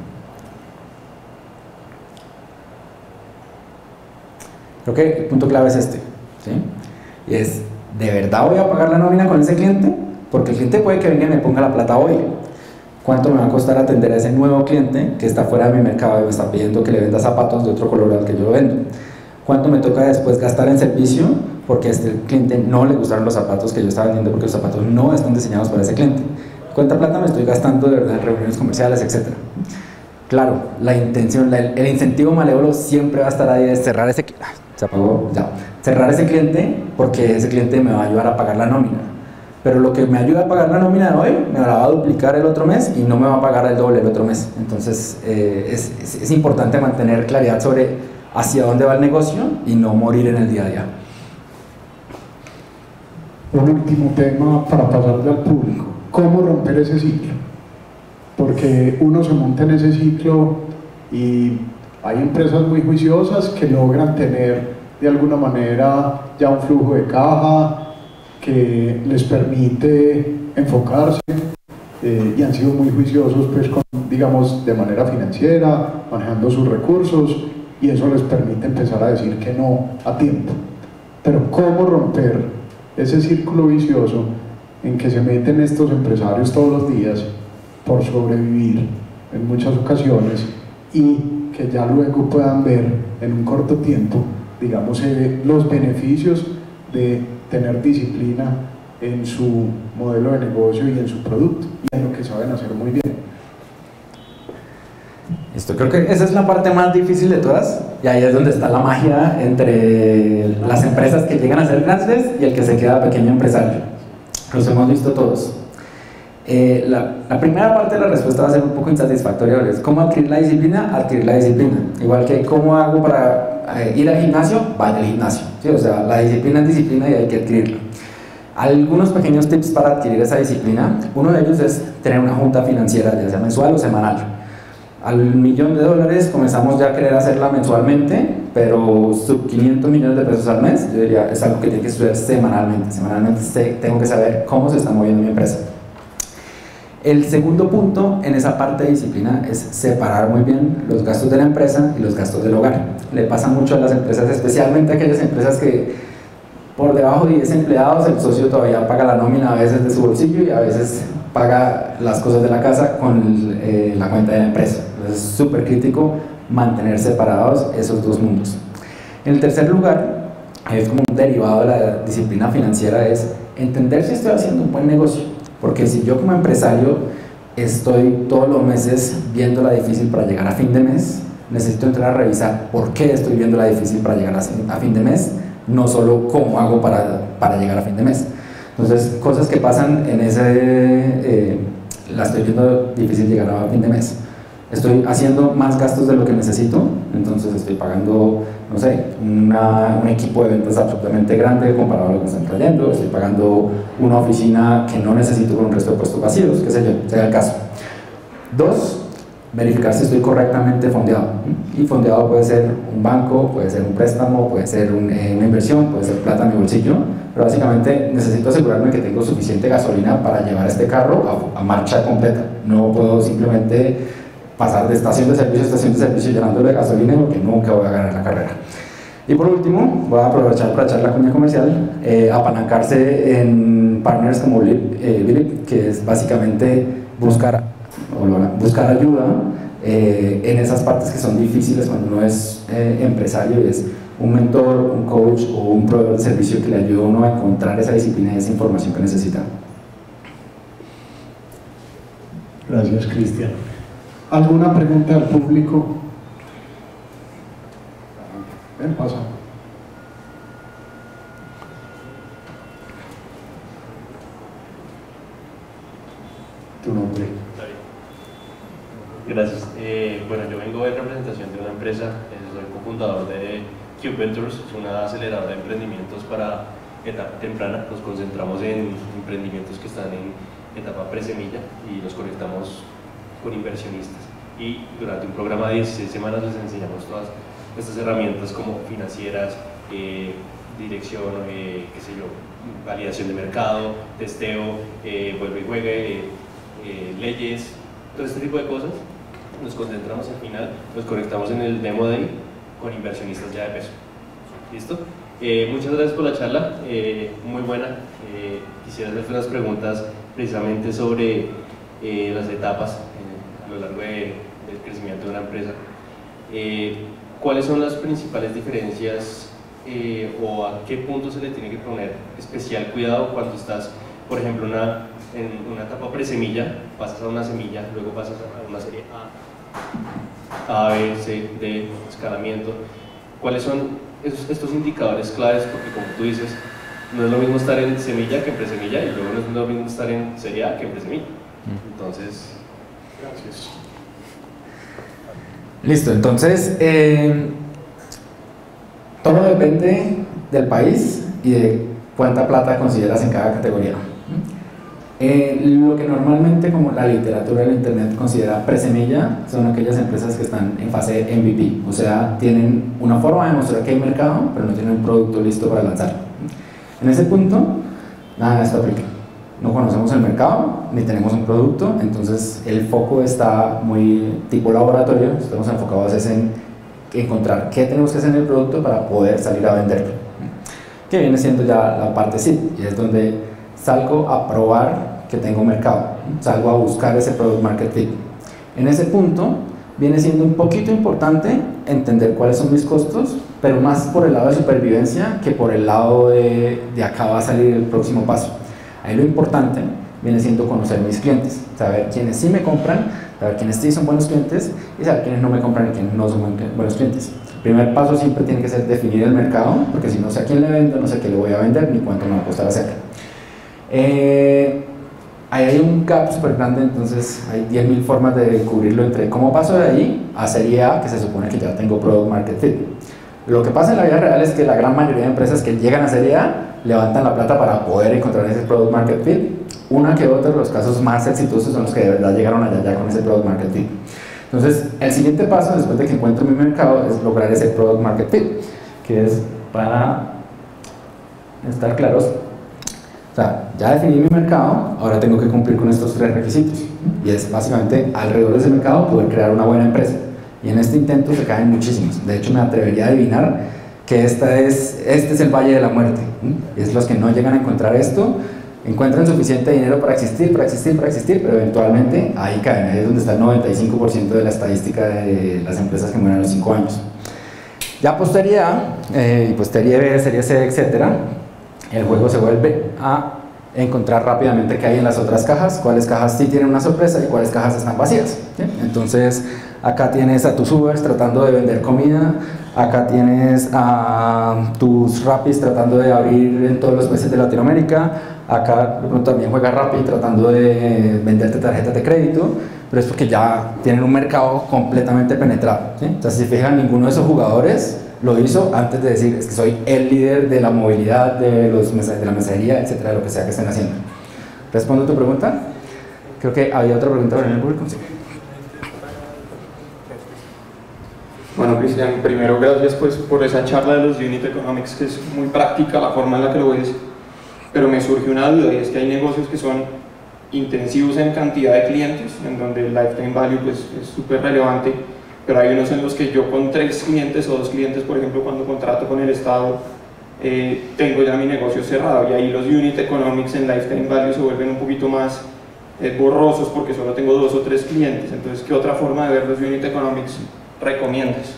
creo que el punto clave es este, ¿sí? Y es, ¿de verdad voy a pagar la nómina con ese cliente? Porque el cliente puede que venga y me ponga la plata hoy. ¿Cuánto me va a costar atender a ese nuevo cliente que está fuera de mi mercado y me está pidiendo que le venda zapatos de otro color al que yo lo vendo? ¿Cuánto me toca después gastar en servicio porque a este cliente no le gustaron los zapatos que yo estaba vendiendo porque los zapatos no están diseñados para ese cliente? ¿Cuánta plata me estoy gastando de verdad en reuniones comerciales, etcétera? Claro, la intención, la, el incentivo malévolo siempre va a estar ahí de cerrar ese, se apagó, ya, cerrar ese cliente porque ese cliente me va a ayudar a pagar la nómina. Pero lo que me ayuda a pagar la nómina de hoy me la va a duplicar el otro mes y no me va a pagar el doble el otro mes. Entonces eh, es, es, es importante mantener claridad sobre hacia dónde va el negocio y no morir en el día a día. Un último tema para pasarle al público: ¿cómo romper ese ciclo? Porque uno se monta en ese ciclo y hay empresas muy juiciosas que logran tener de alguna manera ya un flujo de caja que les permite enfocarse eh, y han sido muy juiciosos, pues, con, digamos, de manera financiera, manejando sus recursos, y eso les permite empezar a decir que no a tiempo. Pero ¿cómo romper ese círculo vicioso en que se meten estos empresarios todos los días por sobrevivir en muchas ocasiones y que ya luego puedan ver en un corto tiempo, digamos, eh, los beneficios de tener disciplina en su modelo de negocio y en su producto y en lo que saben hacer muy bien? Esto, creo que esa es la parte más difícil de todas, y ahí es donde está la magia entre las empresas que llegan a ser grandes y el que se queda pequeño empresario. Los hemos visto todos. Eh, la, la primera parte de la respuesta va a ser un poco insatisfactoria, es cómo adquirir la disciplina, adquirir la disciplina. Igual que cómo hago para eh, ir al gimnasio, vaya al gimnasio. ¿Sí? O sea, la disciplina es disciplina y hay que adquirirla. Algunos pequeños tips para adquirir esa disciplina: uno de ellos es tener una junta financiera, ya sea mensual o semanal. Al millón de dólares comenzamos ya a querer hacerla mensualmente, pero sub quinientos millones de pesos al mes, yo diría, es algo que tiene que estudiar semanalmente. Semanalmente tengo que saber cómo se está moviendo mi empresa. El segundo punto en esa parte de disciplina es separar muy bien los gastos de la empresa y los gastos del hogar. Le pasa mucho a las empresas, especialmente a aquellas empresas que por debajo de diez empleados el socio todavía paga la nómina a veces de su bolsillo y a veces paga las cosas de la casa con eh, la cuenta de la empresa. Entonces es súper crítico mantener separados esos dos mundos. En el tercer lugar, es como un derivado de la disciplina financiera, es entender si estoy haciendo un buen negocio. Porque si yo como empresario estoy todos los meses viéndola difícil para llegar a fin de mes, necesito entrar a revisar por qué estoy viéndola difícil para llegar a fin de mes, no solo cómo hago para, para llegar a fin de mes. Entonces, cosas que pasan en ese, eh, la estoy viendo difícil llegar a fin de mes. Estoy haciendo más gastos de lo que necesito, entonces estoy pagando, no sé, una, un equipo de ventas absolutamente grande comparado a lo que me están trayendo, estoy pagando una oficina que no necesito con un resto de puestos vacíos, qué sé yo, sea el caso. Dos, verificar si estoy correctamente fondeado. Y fondeado puede ser un banco, puede ser un préstamo, puede ser un, eh, una inversión, puede ser plata en mi bolsillo, pero básicamente necesito asegurarme que tengo suficiente gasolina para llevar este carro a, a marcha completa. No puedo simplemente pasar de estación de servicio a estación de servicio llenándolo de gasolina porque nunca voy a ganar la carrera. Y por último, voy a aprovechar para echar la cuña comercial, eh, apalancarse en partners como eh, Bilip, que es básicamente buscar, buscar ayuda eh, en esas partes que son difíciles cuando uno es eh, empresario, y es un mentor, un coach o un proveedor de servicio que le ayuda a uno a encontrar esa disciplina y esa información que necesita. Gracias, Cristian. ¿Alguna pregunta del público? Ven, pasa. Tu nombre. Gracias. Eh, bueno, yo vengo en representación de una empresa, eh, soy cofundador de Cube Ventures, es una aceleradora de emprendimientos para etapa temprana. Nos concentramos en emprendimientos que están en etapa presemilla y los conectamos con inversionistas, y durante un programa de dieciséis semanas les enseñamos todas estas herramientas como financieras, eh, dirección, eh, qué sé yo, validación de mercado, testeo, eh, vuelve y juegue, eh, eh, leyes, todo este tipo de cosas. Nos concentramos al final, nos conectamos en el Demo Day con inversionistas ya de peso. ¿Listo? Eh, muchas gracias por la charla, eh, muy buena. Eh, quisiera hacerte unas preguntas precisamente sobre eh, las etapas eh, a lo largo de, del crecimiento de una empresa. Eh, ¿Cuáles son las principales diferencias eh, o a qué punto se le tiene que poner especial cuidado cuando estás, por ejemplo, una, en una etapa presemilla, pasas a una semilla, luego pasas a una serie A, A, B, C, D, escalamiento? ¿Cuáles son esos, estos indicadores claves? Porque como tú dices, no es lo mismo estar en semilla que en presemilla, y luego no es lo mismo estar en serie A que en presemilla. Entonces, gracias. Listo, entonces eh, todo depende del país y de cuánta plata consideras en cada categoría. Eh, lo que normalmente, como la literatura del internet considera presemilla, son aquellas empresas que están en fase M V P, o sea, tienen una forma de mostrar que hay mercado, pero no tienen un producto listo para lanzar. En ese punto, nada de esto aplica. No conocemos el mercado, ni tenemos un producto, entonces el foco está muy tipo laboratorio, estamos enfocados en encontrar qué tenemos que hacer en el producto para poder salir a venderlo, que viene siendo ya la parte C I D, y es donde salgo a probar que tengo mercado, salgo a buscar ese product market fit. En ese punto viene siendo un poquito importante entender cuáles son mis costos, pero más por el lado de supervivencia que por el lado de, de acá va a salir el próximo paso. Ahí lo importante viene siendo conocer mis clientes, saber quiénes sí me compran, saber quiénes sí son buenos clientes y saber quiénes no me compran y quiénes no son buenos clientes. El primer paso siempre tiene que ser definir el mercado, porque si no sé a quién le vendo, no sé qué le voy a vender ni cuánto me va a costar hacerlo. Eh, ahí hay un gap súper grande, entonces hay diez mil formas de cubrirlo entre cómo paso de ahí a serie A, que se supone que ya tengo product market fit. Lo que pasa en la vida real es que la gran mayoría de empresas que llegan a serie A levantan la plata para poder encontrar ese product market fit. Una que otra, los casos más exitosos son los que de verdad llegaron allá ya con ese product market fit. Entonces, el siguiente paso después de que encuentro mi mercado es lograr ese product market fit, que es para estar claros. O sea, ya definí mi mercado, ahora tengo que cumplir con estos tres requisitos, y es básicamente alrededor de ese mercado poder crear una buena empresa. Y en este intento se caen muchísimos. De hecho, me atrevería a adivinar que esta es, este es el valle de la muerte. ¿Mm? Es los que no llegan a encontrar esto, encuentran suficiente dinero para existir, para existir, para existir, pero eventualmente ahí caen. Ahí es donde está el noventa y cinco por ciento de la estadística de las empresas que mueren a los cinco años. Ya postería A, eh, postería B, serie C, etcétera, el juego se vuelve a encontrar rápidamente qué hay en las otras cajas, cuáles cajas sí tienen una sorpresa y cuáles cajas están vacías. ¿Sí? Entonces, acá tienes a tus Ubers tratando de vender comida, acá tienes a tus Rapis tratando de abrir en todos los países de Latinoamérica, acá de pronto también juega Rappi tratando de venderte tarjetas de crédito, pero es porque ya tienen un mercado completamente penetrado. ¿Sí? Entonces, si se fijan, ninguno de esos jugadores lo hizo antes de decir, es que soy el líder de la movilidad, de, los de la mensajería, etcétera, de lo que sea que estén haciendo. ¿Respondo a tu pregunta? Creo que había otra pregunta en el público. Sí. Bueno, Cristian, primero gracias pues, por esa charla de los Unit Economics, que es muy práctica la forma en la que lo ves, pero me surge una duda, y es que hay negocios que son intensivos en cantidad de clientes, en donde el lifetime value pues, es súper relevante, pero hay unos en los que yo con tres clientes o dos clientes, por ejemplo, cuando contrato con el Estado, eh, tengo ya mi negocio cerrado, y ahí los Unit Economics en lifetime value se vuelven un poquito más eh, borrosos porque solo tengo dos o tres clientes. Entonces, ¿qué otra forma de ver los Unit Economics recomiendas?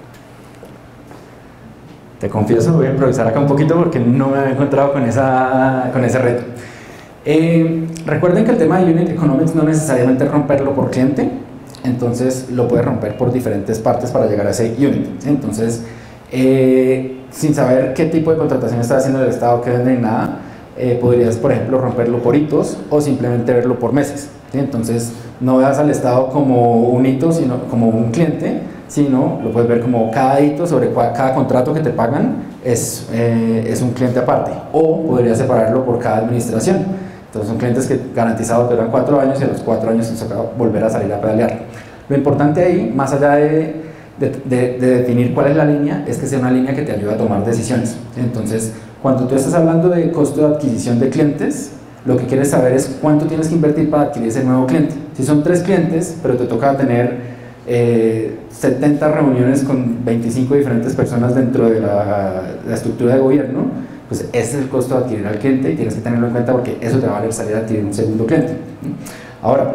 Te confieso, voy a improvisar acá un poquito porque no me había encontrado con, esa, con ese reto. Eh, recuerden que el tema de Unit Economics no necesariamente es romperlo por cliente, entonces lo puedes romper por diferentes partes para llegar a ese unit. ¿Sí? Entonces, eh, sin saber qué tipo de contratación está haciendo el Estado, qué vende ni nada, eh, podrías, por ejemplo, romperlo por hitos o simplemente verlo por meses. ¿Sí? Entonces, no veas al Estado como un hito, sino como un cliente, sino lo puedes ver como cada hito sobre cada contrato que te pagan es, eh, es un cliente aparte, o podrías separarlo por cada administración. Entonces son clientes que garantizados duran cuatro años y a los cuatro años les toca volver a salir a pedalear. Lo importante ahí, más allá de de, de, de definir cuál es la línea es que sea una línea que te ayude a tomar decisiones. Entonces, cuando tú estás hablando de costo de adquisición de clientes, lo que quieres saber es cuánto tienes que invertir para adquirir ese nuevo cliente. Si son tres clientes, pero te toca tener eh, setenta reuniones con veinticinco diferentes personas dentro de la, la estructura de gobierno, pues ese es el costo de adquirir al cliente y tienes que tenerlo en cuenta porque eso te va a valer salir a adquirir un segundo cliente. Ahora,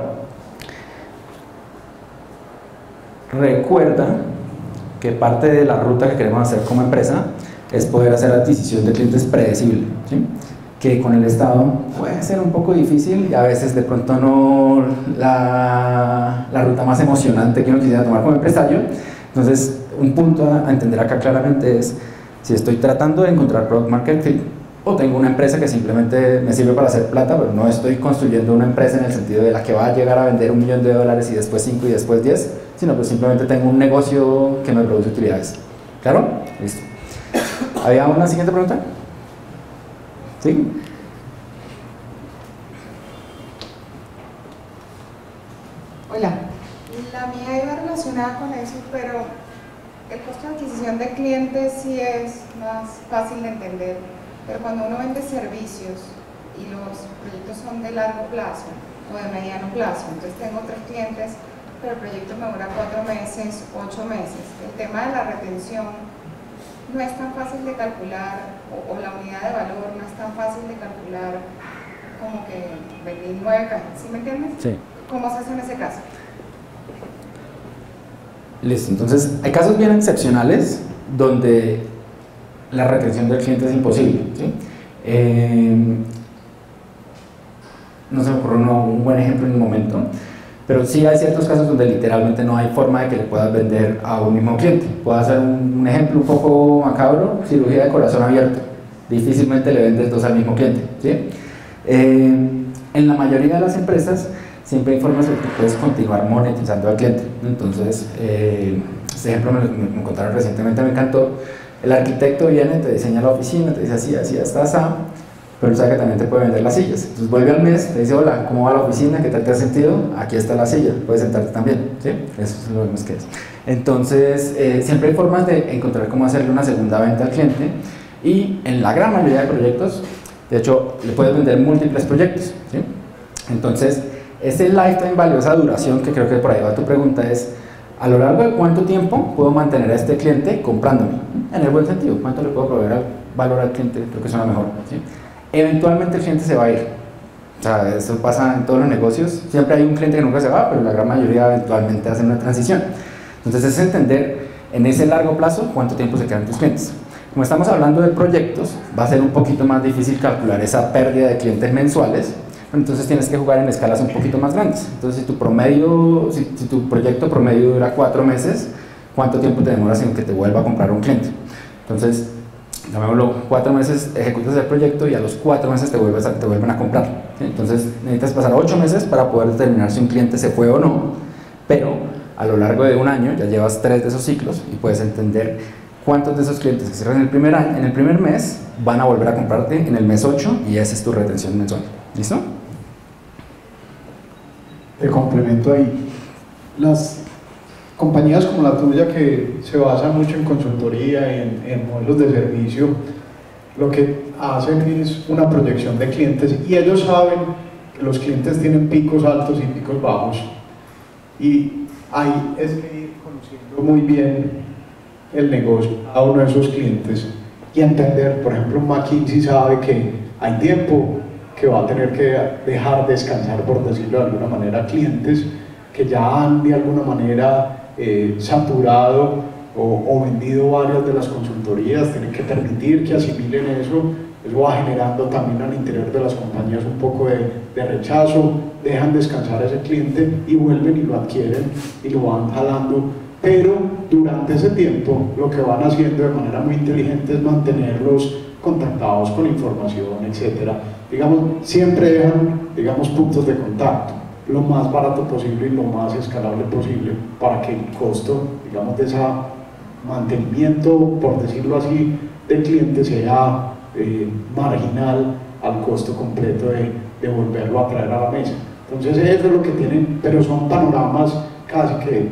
recuerda que parte de la ruta que queremos hacer como empresa es poder hacer adquisición de clientes predecible, ¿sí? Que con el Estado puede ser un poco difícil y a veces de pronto no la, la ruta más emocionante que uno quisiera tomar como empresario. Entonces, un punto a, a entender acá claramente es si estoy tratando de encontrar product market fit o tengo una empresa que simplemente me sirve para hacer plata, pero no estoy construyendo una empresa en el sentido de la que va a llegar a vender un millón de dólares y después cinco y después diez, sino pues simplemente tengo un negocio que me produce utilidades. ¿Claro? Listo. ¿Había una siguiente pregunta? ¿Sí? Hola, la mía iba relacionada con eso, pero el costo de adquisición de clientes sí es más fácil de entender, pero cuando uno vende servicios y los proyectos son de largo plazo o de mediano plazo, entonces tengo tres clientes, pero el proyecto me dura cuatro meses, ocho meses, el tema de la retención no es tan fácil de calcular, o, o la unidad de valor no es tan fácil de calcular como que vendí nueve cajas, ¿sí me entiendes? Sí. ¿Cómo se hace en ese caso? Listo, entonces hay casos bien excepcionales donde la retención del cliente es imposible, ¿sí? Eh, no se me ocurre uno, un buen ejemplo en un momento, pero sí hay ciertos casos donde literalmente no hay forma de que le puedas vender a un mismo cliente. Puedo hacer un, un ejemplo un poco macabro: cirugía de corazón abierto. Difícilmente le vendes dos al mismo cliente, ¿sí? Eh, en la mayoría de las empresas siempre hay formas de que puedes continuar monetizando al cliente. Entonces, eh, este ejemplo me, me, me contaron recientemente, me encantó. El arquitecto viene, te diseña la oficina, te dice así, así, hasta así, pero sabe que también te puede vender las sillas. Entonces vuelve al mes, te dice: hola, ¿cómo va la oficina? ¿Qué tal te has sentido? Aquí está la silla, puedes sentarte también, ¿sí? Eso es lo mismo que es. Entonces, eh, siempre hay formas de encontrar cómo hacerle una segunda venta al cliente, y en la gran mayoría de proyectos, de hecho, le puedes vender múltiples proyectos, ¿sí? Entonces, ese lifetime value, esa duración, que creo que por ahí va tu pregunta, es: a lo largo de cuánto tiempo puedo mantener a este cliente comprándome, en el buen sentido, cuánto le puedo proveer al valor al cliente, creo que suena mejor, ¿sí? Eventualmente el cliente se va a ir, o sea, eso pasa en todos los negocios, siempre hay un cliente que nunca se va, pero la gran mayoría eventualmente hacen una transición. Entonces es entender en ese largo plazo cuánto tiempo se quedan tus clientes. Como estamos hablando de proyectos, va a ser un poquito más difícil calcular esa pérdida de clientes mensuales. Entonces tienes que jugar en escalas un poquito más grandes. Entonces, si tu promedio, si, si tu proyecto promedio dura cuatro meses, ¿cuánto tiempo te demoras en que te vuelva a comprar un cliente? Entonces, llamémoslo, cuatro meses ejecutas el proyecto y a los cuatro meses te, vuelves a, te vuelven a comprar, ¿sí? Entonces, necesitas pasar ocho meses para poder determinar si un cliente se fue o no, pero a lo largo de un año ya llevas tres de esos ciclos y puedes entender cuántos de esos clientes que cierran en el primer año, en el primer mes, van a volver a comprarte en el mes ocho, y esa es tu retención mensual. ¿Listo? Te complemento ahí. Las compañías como la tuya, que se basan mucho en consultoría y en, en modelos de servicio, lo que hacen es una proyección de clientes, y ellos saben que los clientes tienen picos altos y picos bajos, y ahí es que ir conociendo muy bien el negocio a uno de esos clientes y entender. Por ejemplo, McKinsey sabe que hay tiempo que va a tener que dejar descansar, por decirlo de alguna manera, clientes que ya han de alguna manera eh, saturado o, o vendido varias de las consultorías. Tienen que permitir que asimilen eso. Eso va generando también al interior de las compañías un poco de, de rechazo. Dejan descansar a ese cliente y vuelven y lo adquieren y lo van jalando, pero durante ese tiempo lo que van haciendo de manera muy inteligente es mantenerlos contactados con información, etcétera. Digamos, siempre dejan, digamos, puntos de contacto lo más barato posible y lo más escalable posible, para que el costo, digamos, de ese mantenimiento, por decirlo así, del cliente sea eh, marginal al costo completo de, de volverlo a traer a la mesa. Entonces eso es lo que tienen, pero son panoramas casi que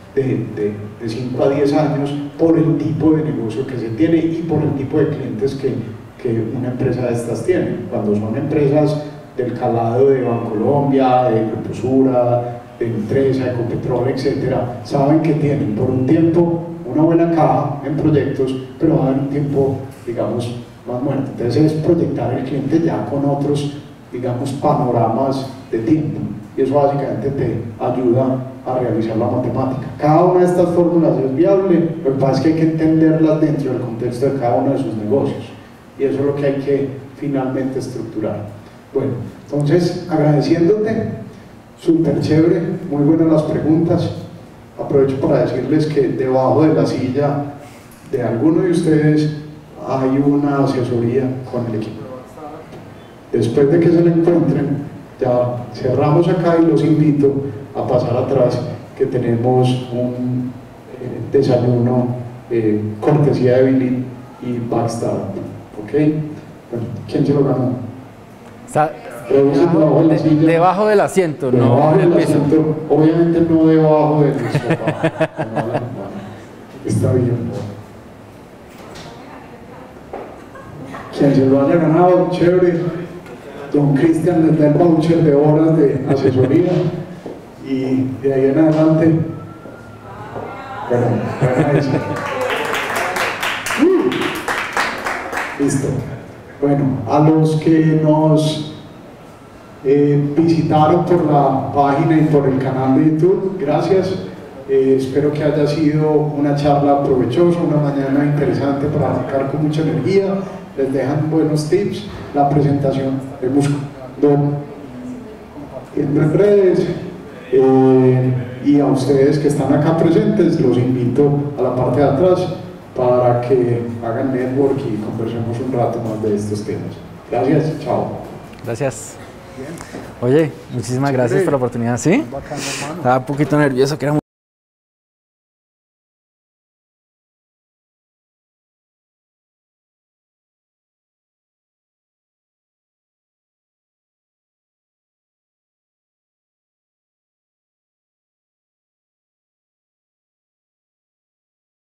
de cinco a diez años por el tipo de negocio que se tiene y por el tipo de clientes que, que una empresa de estas tiene. Cuando son empresas del calado de Bancolombia, de Grupo Sura, de Nutresa, Ecopetrol, etcétera, saben que tienen por un tiempo una buena caja en proyectos, pero va a haber un tiempo, digamos, más muerto. Entonces es proyectar el cliente ya con otros, digamos, panoramas de tiempo, y eso básicamente te ayuda a realizar la matemática. Cada una de estas fórmulas es viable, lo que pasa es que hay que entenderlas dentro del contexto de cada uno de sus negocios, y eso es lo que hay que finalmente estructurar. Bueno, entonces agradeciéndote, súper chévere, muy buenas las preguntas. Aprovecho para decirles que debajo de la silla de alguno de ustedes hay una asesoría con el equipo. Después de que se la encuentren, ya cerramos acá y los invito a pasar atrás, que tenemos un eh, desayuno eh, cortesía de Billy y Backstar. ¿Ok? Bueno, ¿quién se lo ganó? Está debajo, de de, debajo del asiento, debajo no del del piso. asiento, obviamente no debajo del sofá. Está bien. Quien se lo haya ganado, chévere. Don Cristian les da el voucher de horas de asesoría, y de ahí en adelante, bueno, bueno, eso. Uh, listo. Bueno, a los que nos eh, visitaron por la página y por el canal de YouTube, gracias. Eh, espero que haya sido una charla provechosa, una mañana interesante para arrancar con mucha energía. Les dejan buenos tips. La presentación de buscando en redes, eh, y a ustedes que están acá presentes los invito a la parte de atrás para que hagan network y conversemos un rato más de estos temas. Gracias, chao. Gracias. Oye, muchísimas gracias por la oportunidad. ¿Sí? Estaba un poquito nervioso, que era muy